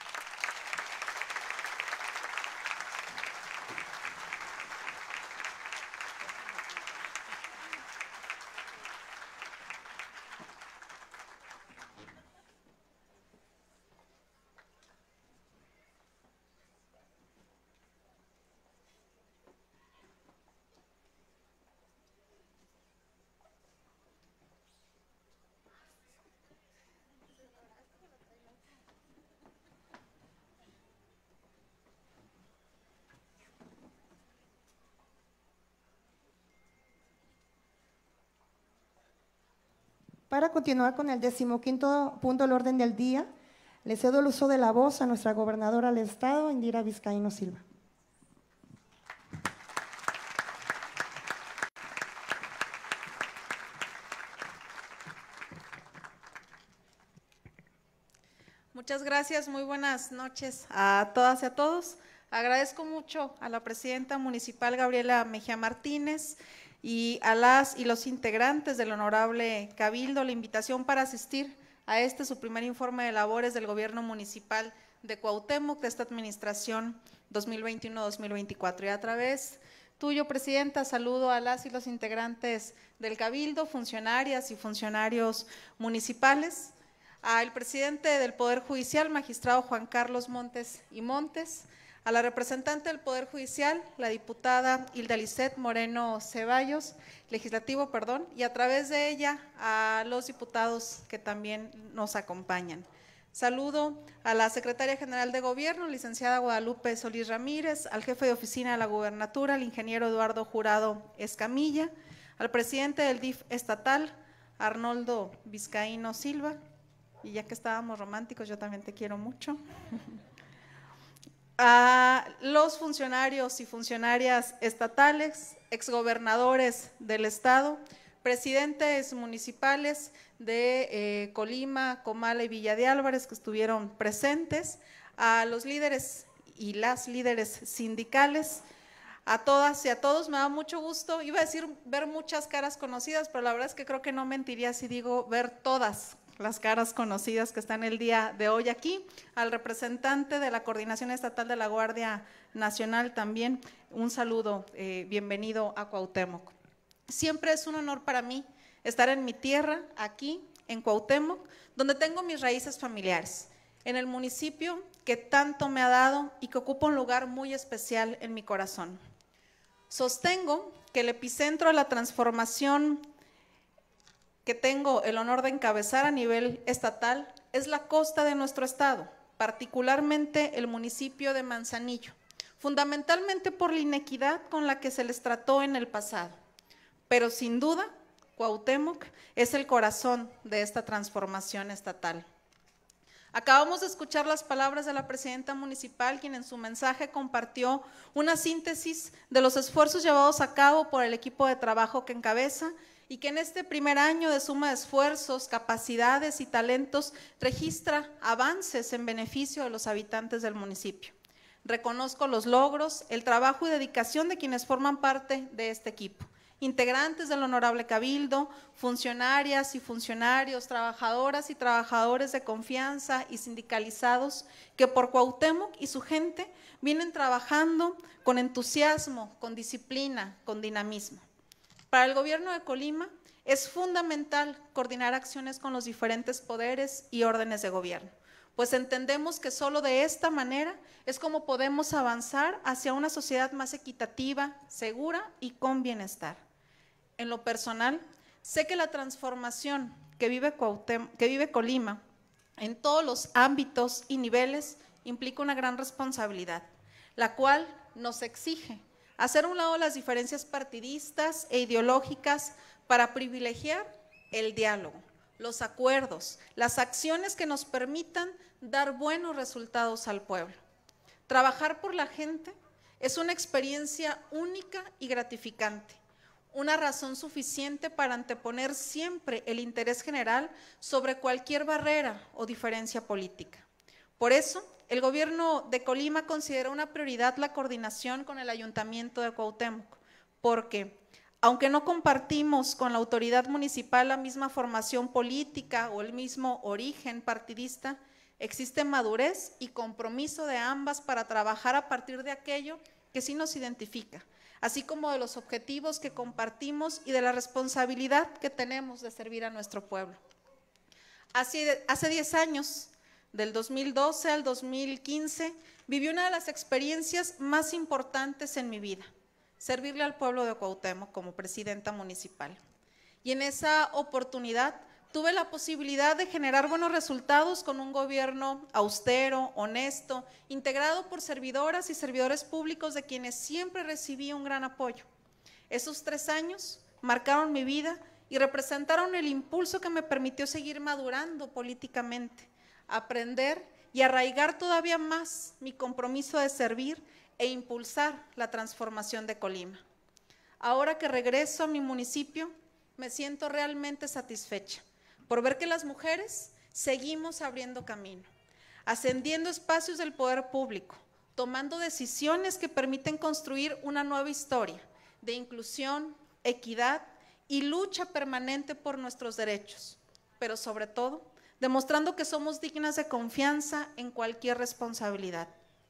S2: Para continuar con el decimoquinto punto del orden del día, le cedo el uso de la voz a nuestra gobernadora del Estado, Indira Vizcaíno Silva.
S8: Muchas gracias, muy buenas noches a todas y a todos. Agradezco mucho a la presidenta municipal Gabriela Mejía Martínez y a las y los integrantes del Honorable Cabildo la invitación para asistir a este su primer informe de labores del gobierno municipal de Cuauhtémoc de esta administración dos mil veintiuno dos mil veinticuatro. Y a través tuyo, presidenta, saludo a las y los integrantes del Cabildo, funcionarias y funcionarios municipales, al presidente del Poder Judicial, magistrado Juan Carlos Montes y Montes, a la representante del Poder Judicial, la diputada Hilda Lisset Moreno Ceballos, legislativo, perdón, y a través de ella a los diputados que también nos acompañan. Saludo a la secretaria general de Gobierno, licenciada Guadalupe Solís Ramírez, al jefe de oficina de la Gubernatura, el ingeniero Eduardo Jurado Escamilla, al presidente del D I F estatal, Arnoldo Vizcaíno Silva, y ya que estábamos románticos, yo también te quiero mucho. A los funcionarios y funcionarias estatales, exgobernadores del estado, presidentes municipales de eh, Colima, Comala y Villa de Álvarez que estuvieron presentes, a los líderes y las líderes sindicales, a todas y a todos, me da mucho gusto, iba a decir ver muchas caras conocidas, pero la verdad es que creo que no mentiría si digo ver todas las caras conocidas que están el día de hoy aquí, al representante de la Coordinación Estatal de la Guardia Nacional también, un saludo, eh, bienvenido a Cuauhtémoc. Siempre es un honor para mí estar en mi tierra, aquí en Cuauhtémoc, donde tengo mis raíces familiares, en el municipio que tanto me ha dado y que ocupa un lugar muy especial en mi corazón. Sostengo que el epicentro de la transformación que tengo el honor de encabezar a nivel estatal es la costa de nuestro estado, particularmente el municipio de Manzanillo, fundamentalmente por la inequidad con la que se les trató en el pasado. Pero sin duda, Cuauhtémoc es el corazón de esta transformación estatal. Acabamos de escuchar las palabras de la presidenta municipal, quien en su mensaje compartió una síntesis de los esfuerzos llevados a cabo por el equipo de trabajo que encabeza y que en este primer año de suma de esfuerzos, capacidades y talentos registra avances en beneficio de los habitantes del municipio. Reconozco los logros, el trabajo y dedicación de quienes forman parte de este equipo, integrantes del Honorable Cabildo, funcionarias y funcionarios, trabajadoras y trabajadores de confianza y sindicalizados que por Cuauhtémoc y su gente vienen trabajando con entusiasmo, con disciplina, con dinamismo. Para el gobierno de Colima es fundamental coordinar acciones con los diferentes poderes y órdenes de gobierno, pues entendemos que solo de esta manera es como podemos avanzar hacia una sociedad más equitativa, segura y con bienestar. En lo personal, sé que la transformación que vive Cuauhtémoc, que vive Colima en todos los ámbitos y niveles implica una gran responsabilidad, la cual nos exige hacer a un lado las diferencias partidistas e ideológicas para privilegiar el diálogo, los acuerdos, las acciones que nos permitan dar buenos resultados al pueblo. Trabajar por la gente es una experiencia única y gratificante, una razón suficiente para anteponer siempre el interés general sobre cualquier barrera o diferencia política. Por eso, el gobierno de Colima considera una prioridad la coordinación con el Ayuntamiento de Cuauhtémoc, porque aunque no compartimos con la autoridad municipal la misma formación política o el mismo origen partidista, existe madurez y compromiso de ambas para trabajar a partir de aquello que sí nos identifica, así como de los objetivos que compartimos y de la responsabilidad que tenemos de servir a nuestro pueblo. Hace, hace diez años, del dos mil doce al dos mil quince, viví una de las experiencias más importantes en mi vida, servirle al pueblo de Cuauhtémoc como presidenta municipal. Y en esa oportunidad tuve la posibilidad de generar buenos resultados con un gobierno austero, honesto, integrado por servidoras y servidores públicos de quienes siempre recibí un gran apoyo. Esos tres años marcaron mi vida y representaron el impulso que me permitió seguir madurando políticamente, aprender y arraigar todavía más mi compromiso de servir e impulsar la transformación de Colima. Ahora que regreso a mi municipio, me siento realmente satisfecha por ver que las mujeres seguimos abriendo camino, ascendiendo espacios del poder público, tomando decisiones que permiten construir una nueva historia de inclusión, equidad y lucha permanente por nuestros derechos, pero sobre todo, demostrando que somos dignas de confianza en cualquier responsabilidad.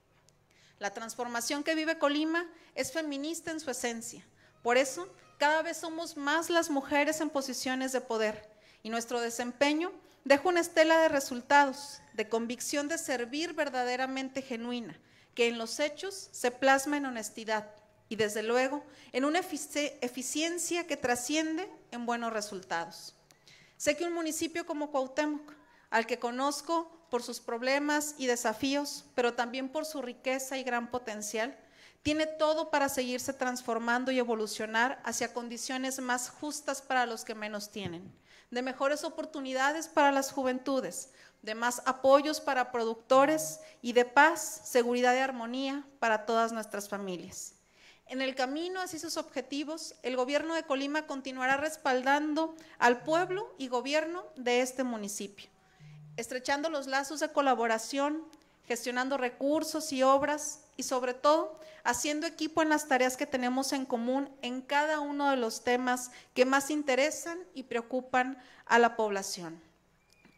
S8: La transformación que vive Colima es feminista en su esencia, por eso cada vez somos más las mujeres en posiciones de poder y nuestro desempeño deja una estela de resultados, de convicción de servir verdaderamente genuina, que en los hechos se plasma en honestidad y desde luego en una efici- eficiencia que trasciende en buenos resultados. Sé que un municipio como Cuauhtémoc, al que conozco por sus problemas y desafíos, pero también por su riqueza y gran potencial, tiene todo para seguirse transformando y evolucionar hacia condiciones más justas para los que menos tienen, de mejores oportunidades para las juventudes, de más apoyos para productores y de paz, seguridad y armonía para todas nuestras familias. En el camino hacia esos objetivos, el gobierno de Colima continuará respaldando al pueblo y gobierno de este municipio, estrechando los lazos de colaboración, gestionando recursos y obras y sobre todo haciendo equipo en las tareas que tenemos en común en cada uno de los temas que más interesan y preocupan a la población.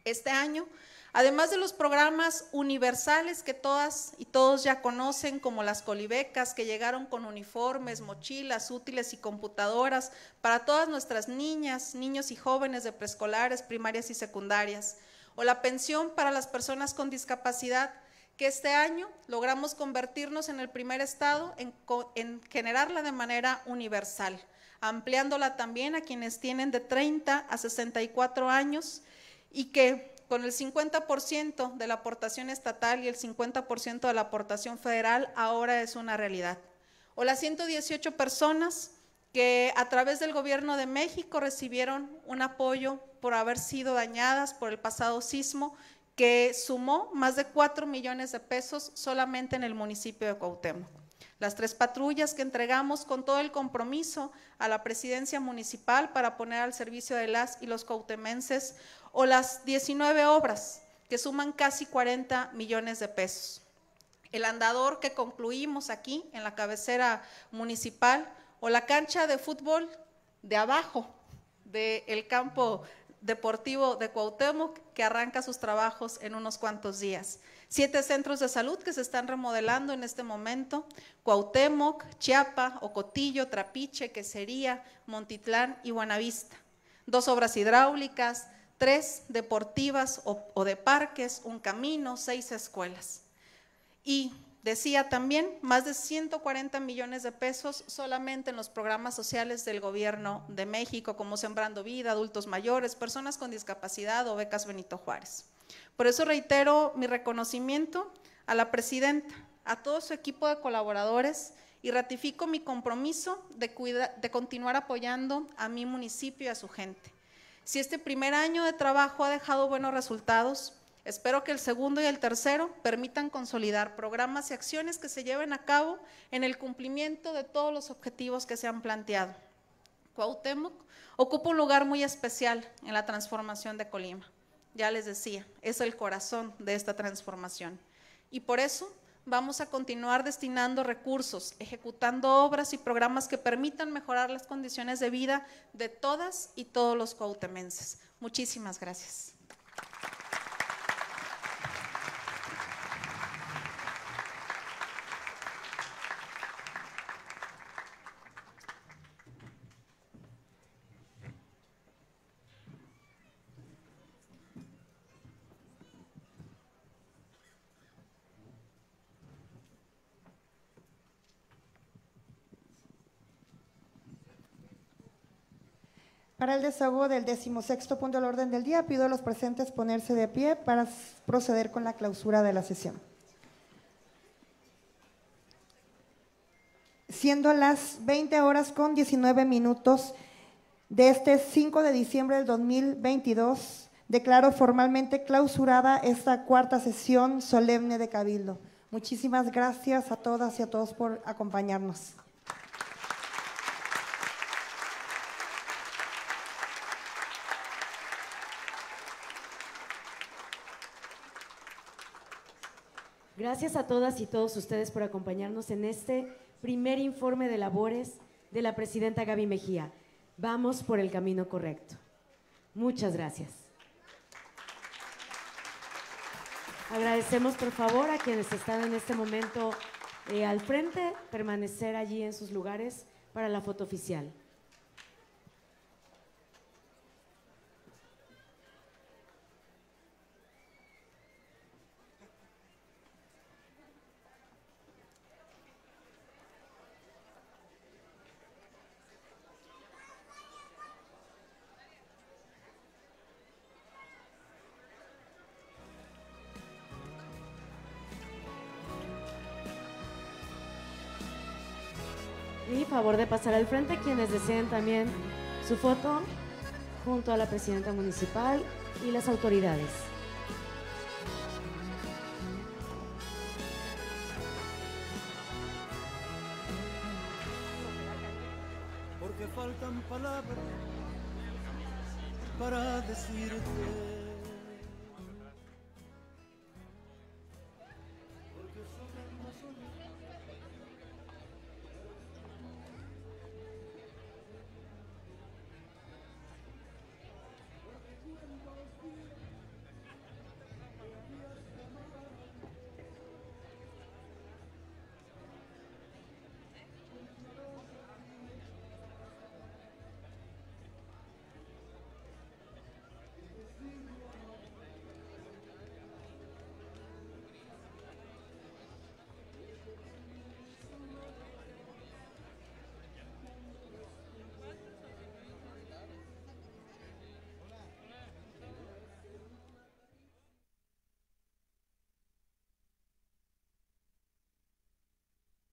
S8: Este año, además de los programas universales que todas y todos ya conocen, como las colibecas, que llegaron con uniformes, mochilas, útiles y computadoras para todas nuestras niñas, niños y jóvenes de preescolares, primarias y secundarias, o la pensión para las personas con discapacidad, que este año logramos convertirnos en el primer estado en, en generarla de manera universal, ampliándola también a quienes tienen de treinta a sesenta y cuatro años, y que con el cincuenta por ciento de la aportación estatal y el cincuenta por ciento de la aportación federal ahora es una realidad. O las ciento dieciocho personas que a través del Gobierno de México recibieron un apoyo por haber sido dañadas por el pasado sismo, que sumó más de cuatro millones de pesos solamente en el municipio de Cuauhtémoc. Las tres patrullas que entregamos con todo el compromiso a la presidencia municipal para poner al servicio de las y los cuauhtemenses, o las diecinueve obras que suman casi cuarenta millones de pesos. El andador que concluimos aquí en la cabecera municipal, o la cancha de fútbol de abajo del campo deportivo de Cuauhtémoc, que arranca sus trabajos en unos cuantos días. Siete centros de salud que se están remodelando en este momento: Cuauhtémoc, Chiapa, Ocotillo, Trapiche, Quesería, Montitlán y Buenavista. Dos obras hidráulicas, tres deportivas o, o de parques, un camino, seis escuelas. Y decía también, más de ciento cuarenta millones de pesos solamente en los programas sociales del Gobierno de México, como Sembrando Vida, adultos mayores, personas con discapacidad o becas Benito Juárez. Por eso reitero mi reconocimiento a la presidenta, a todo su equipo de colaboradores, y ratifico mi compromiso de, cuida, de continuar apoyando a mi municipio y a su gente. Si este primer año de trabajo ha dejado buenos resultados, espero que el segundo y el tercero permitan consolidar programas y acciones que se lleven a cabo en el cumplimiento de todos los objetivos que se han planteado. Cuauhtémoc ocupa un lugar muy especial en la transformación de Colima. Ya les decía, es el corazón de esta transformación. Y por eso vamos a continuar destinando recursos, ejecutando obras y programas que permitan mejorar las condiciones de vida de todas y todos los cuauhtemenses. Muchísimas gracias.
S2: Para el desahogo del decimosexto punto del orden del día, pido a los presentes ponerse de pie para proceder con la clausura de la sesión. Siendo las veinte horas con diecinueve minutos de este cinco de diciembre del dos mil veintidós, declaro formalmente clausurada esta cuarta sesión solemne de Cabildo. Muchísimas gracias a todas y a todos por acompañarnos.
S1: Gracias a todas y todos ustedes por acompañarnos en este primer informe de labores de la presidenta Gaby Mejía. Vamos por el camino correcto. Muchas gracias. Agradecemos por favor a quienes están en este momento eh, al frente, permanecer allí en sus lugares para la foto oficial. Y favor de pasar al frente quienes deseen también su foto junto a la presidenta municipal y las autoridades.
S9: Porque faltan palabras para decirte